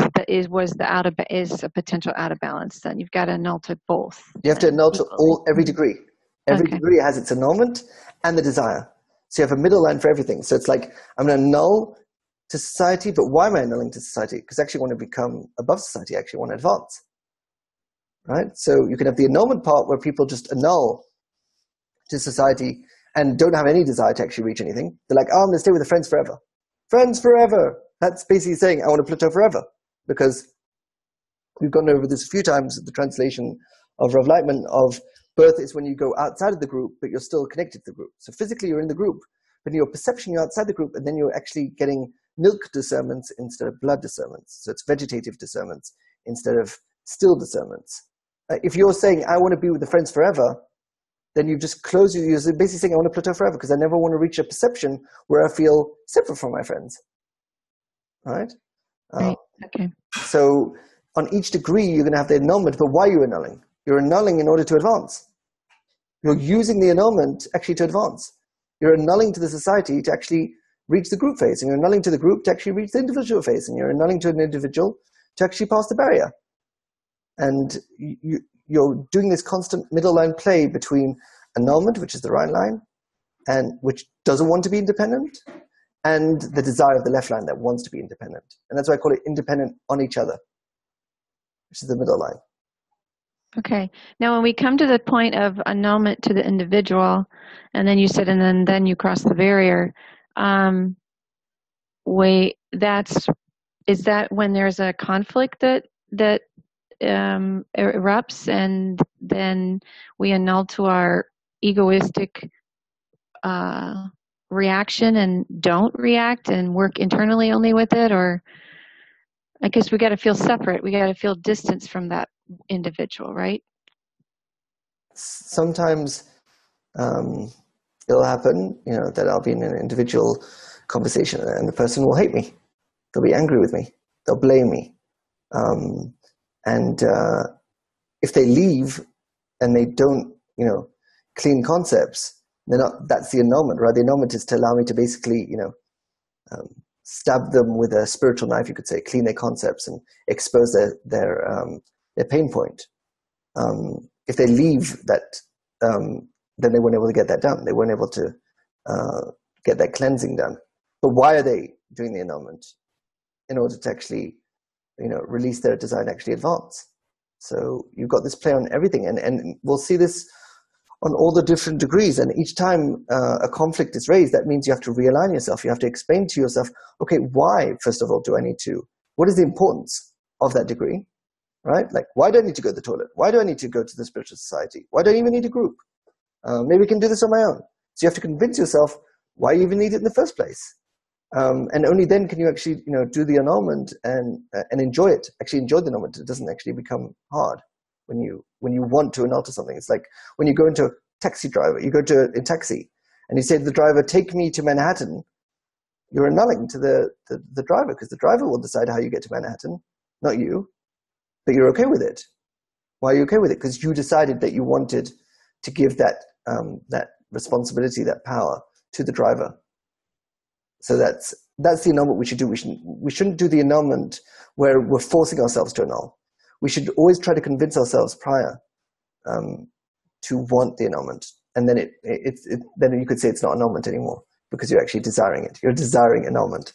a potential out of balance. Then you've got to annul to both.
You have to annul to every degree. Every degree has its annulment and the desire. So you have a middle line for everything. So it's like, I'm going to annul to society, but why am I annulling to society? Because I actually want to become above society. I actually want to advance, right? So you can have the annulment part where people just annul to society and don't have any desire to actually reach anything. They're like, oh, I'm going to stay with the friends forever. Friends forever. That's basically saying I want to plateau forever, because we've gone over this a few times, the translation of Rav Lightman of birth is when you go outside of the group, but you're still connected to the group. So physically you're in the group, but in your perception you're outside the group, and then you're actually getting milk discernments instead of blood discernments. So it's vegetative discernments instead of still discernments. If you're saying, I want to be with the friends forever, then you just close, you're basically saying, I want to plateau forever because I never want to reach a perception where I feel separate from my friends. Right?
Right. Okay.
So on each degree, you're going to have the annulment, but why are you annulling? You're annulling in order to advance. You're using the annulment actually to advance. You're annulling to the society to actually reach the group phase, and you're annulling to the group to actually reach the individual phase, and you're annulling to an individual to actually pass the barrier. And you're doing this constant middle line play between annulment, which is the right line, and which doesn't want to be independent, and the desire of the left line that wants to be independent. And that's why I call it independent on each other, which is the middle line.
Okay. Now, when we come to the point of annulment to the individual, and then you said, and then you cross the barrier, is that when there's a conflict that erupts, and then we annul to our egoistic reaction and don't react and work internally only with it? Or I guess we got to feel separate. We got to feel distance from that individual, right?
Sometimes it'll happen, that I'll be in an individual conversation and the person will hate me. They'll be angry with me. They'll blame me. And if they leave and they don't, clean concepts, that's the annulment, right? The annulment is to allow me to basically, stab them with a spiritual knife, you could say, clean their concepts and expose their pain point. If they leave that, then they weren't able to get that done. They weren't able to get that cleansing done. But why are they doing the annulment? In order to actually, release their desire and actually advance. So you've got this play on everything, and we'll see this on all the different degrees. And each time a conflict is raised, that means you have to realign yourself. You have to explain to yourself, okay, why, first of all, do I need to? What is the importance of that degree? Right? Like, why do I need to go to the toilet? Why do I need to go to the spiritual society? Why do I even need a group? Maybe I can do this on my own. So you have to convince yourself why you even need it in the first place. And only then can you actually, do the annulment and enjoy it. Actually enjoy the annulment. It doesn't actually become hard when you want to annul to something. It's like when you go into a taxi driver, you go to a taxi and you say to the driver, take me to Manhattan. You're annulling to the driver, because the driver will decide how you get to Manhattan, not you. But you're okay with it. Why are you okay with it? Because you decided that you wanted to give that responsibility, that power to the driver. So that's the annulment we should do. We shouldn't do the annulment where we're forcing ourselves to annul. We should always try to convince ourselves prior to want the annulment, and then then you could say it's not annulment anymore because you're actually desiring it. You're desiring annulment.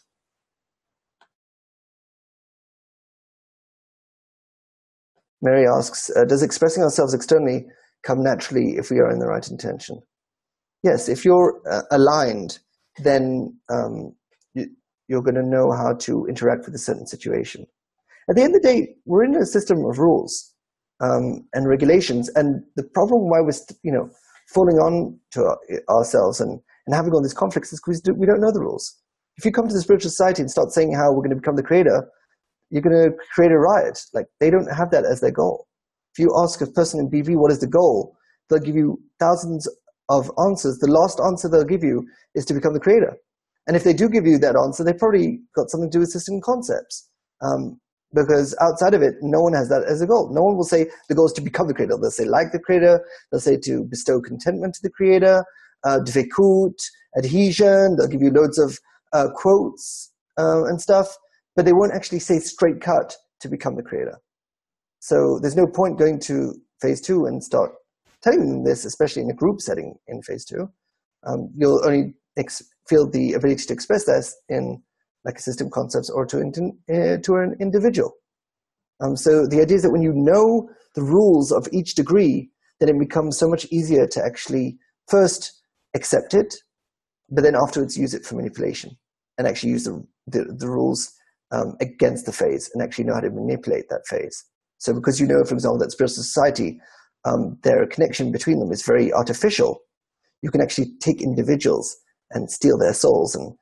Mary asks, does expressing ourselves externally come naturally if we are in the right intention? Yes, if you're aligned, then you're going to know how to interact with a certain situation. At the end of the day, we're in a system of rules and regulations, and the problem why we're falling on to ourselves and having all these conflicts is because we don't know the rules. If you come to the spiritual society and start saying how we're going to become the creator, you're going to create a riot. Like, they don't have that as their goal. If you ask a person in BV what is the goal, they'll give you thousands of answers. The last answer they'll give you is to become the creator. And if they do give you that answer, they probably got something to do with system concepts. Because outside of it, no one has that as a goal. No one will say the goal is to become the creator. They'll say like the creator. They'll say to bestow contentment to the creator, dvekut, adhesion. They'll give you loads of quotes and stuff, but they won't actually say straight cut to become the creator. So there's no point going to phase 2 and start telling them this, especially in a group setting in phase 2. You'll only feel the ability to express that in like system concepts or to an individual. So the idea is that when you know the rules of each degree, then it becomes so much easier to actually first accept it, but then afterwards use it for manipulation and actually use the rules against the phase and actually know how to manipulate that phase. So because you know, for example, that spiritual society, their connection between them is very artificial, you can actually take individuals and steal their souls and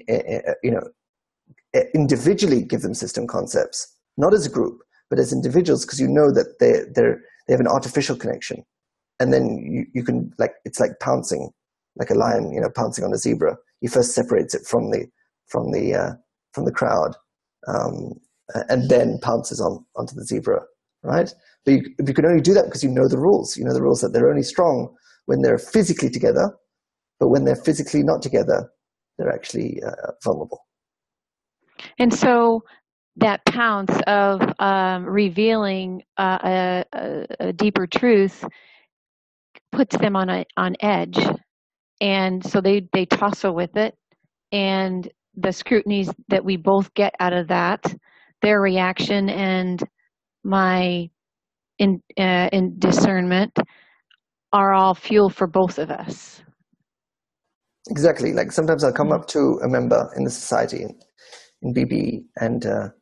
individually give them system concepts, not as a group, but as individuals, because you know that they have an artificial connection. And then you can, like, it's like pouncing, like a lion, pouncing on a zebra. He first separates it from the crowd, and then pounces onto the zebra, right? But you can only do that because you know the rules. You know the rules that they're only strong when they're physically together, but when they're physically not together, they're actually vulnerable.
And so that pounce of revealing a deeper truth puts them on edge, and so they tussle with it, and the scrutinies that we both get out of that, their reaction and my in discernment, are all fuel for both of us.
Exactly. Like sometimes I'll come up to a member in the society in BB, and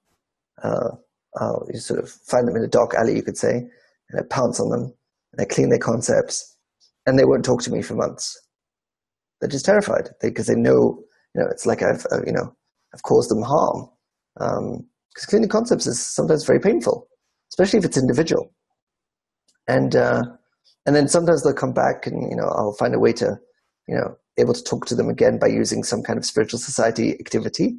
I'll sort of find them in a dark alley, you could say, and I pounce on them, and I clean their concepts, and they won't talk to me for months. They're just terrified because they know, it's like I've caused them harm. Because cleaning concepts is sometimes very painful, especially if it's individual. And then sometimes they'll come back, and I'll find a way to, able to talk to them again by using some kind of spiritual society activity.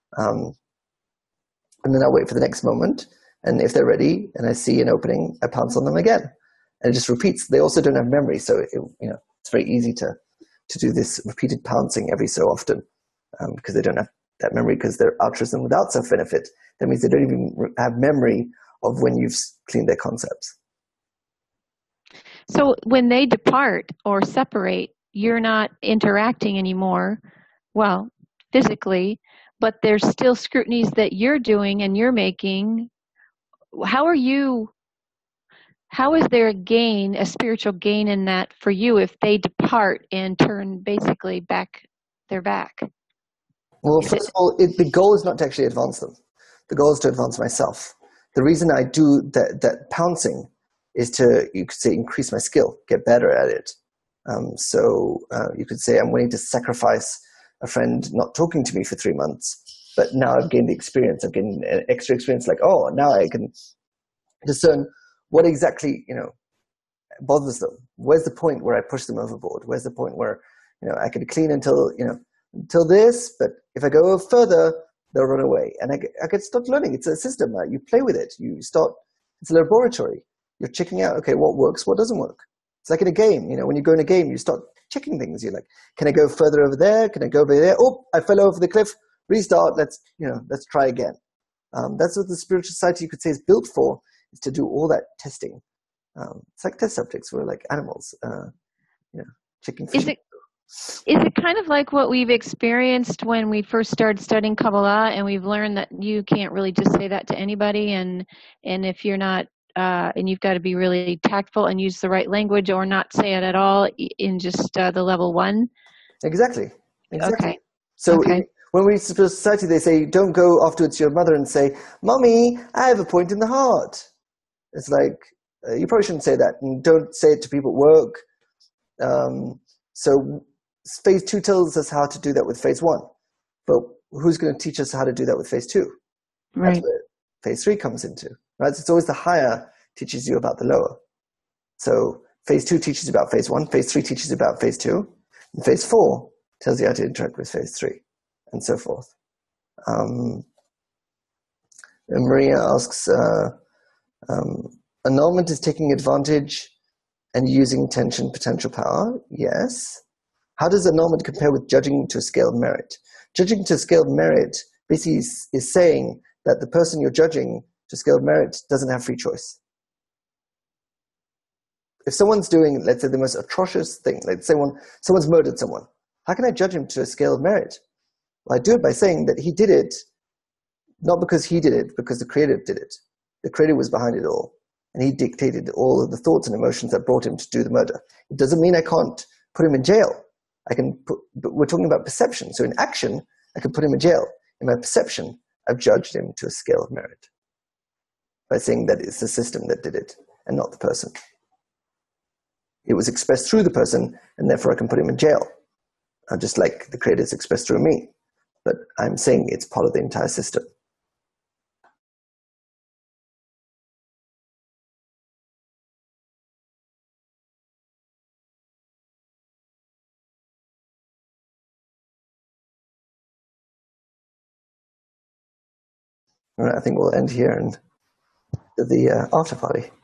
And then I'll wait for the next moment, and if they're ready and I see an opening, I pounce on them again, and it just repeats. They also don't have memory, so it's very easy to do this repeated pouncing every so often, because they don't have that memory, because they're altruism without self-benefit. That means they don't even have memory of when you've cleaned their concepts.
So when they depart or separate, you're not interacting anymore, well, physically, but there's still scrutinies that you're doing and you're making. How is there a spiritual gain in that for you if they depart and turn basically their back?
Well, first of all, the goal is not to actually advance them. The goal is to advance myself. The reason I do that pouncing is to, you could say, increase my skill, get better at it. So you could say I'm willing to sacrifice a friend not talking to me for 3 months, but now I've gained the experience. I've gained an extra experience, like, oh, now I can discern what exactly, bothers them. Where's the point where I push them overboard? Where's the point where, I can clean until this, but if I go further, they'll run away. And I could start learning. It's a system, right? You play with it. It's a laboratory. You're checking out, okay, what works, what doesn't work. It's like in a game, when you go in a game, you start checking things. You're like, can I go further over there? Can I go over there? Oh, I fell over the cliff. Restart. Let's try again. That's what the spiritual society, you could say, is built for, is to do all that testing. It's like test subjects. We're like animals, checking fish.
Is it kind of like what we've experienced when we first started studying Kabbalah, and we've learned that you can't really just say that to anybody, and if you're not, and you've got to be really tactful and use the right language, or not say it at all in just the level 1?
Exactly.
Okay.
So
okay.
When we society, they say, don't go afterwards to your mother and say, Mommy, I have a point in the heart. It's like, you probably shouldn't say that. And don't say it to people at work. So phase 2 tells us how to do that with phase 1. But who's going to teach us how to do that with phase 2?
Right.
That's where phase 3 comes into. Right? So it's always the higher teaches you about the lower. So phase 2 teaches you about phase 1. Phase 3 teaches you about phase 2. And phase 4 tells you how to interact with phase 3. And so forth. And Maria asks, annulment is taking advantage and using tension potential power. Yes. How does annulment compare with judging to a scale of merit? Judging to a scale of merit basically is saying that the person you're judging to scale of merit doesn't have free choice. If someone's doing, let's say, the most atrocious thing, like someone's murdered someone, how can I judge him to a scale of merit? Well, I do it by saying that he did it, not because he did it, because the creator did it. The creator was behind it all, and he dictated all of the thoughts and emotions that brought him to do the murder. It doesn't mean I can't put him in jail. But we're talking about perception. So in action, I can put him in jail. In my perception, I've judged him to a scale of merit by saying that it's the system that did it and not the person. It was expressed through the person, and therefore I can put him in jail, just like the creator is expressed through me. But I'm saying it's part of the entire system. All right, I think we'll end here and the after party.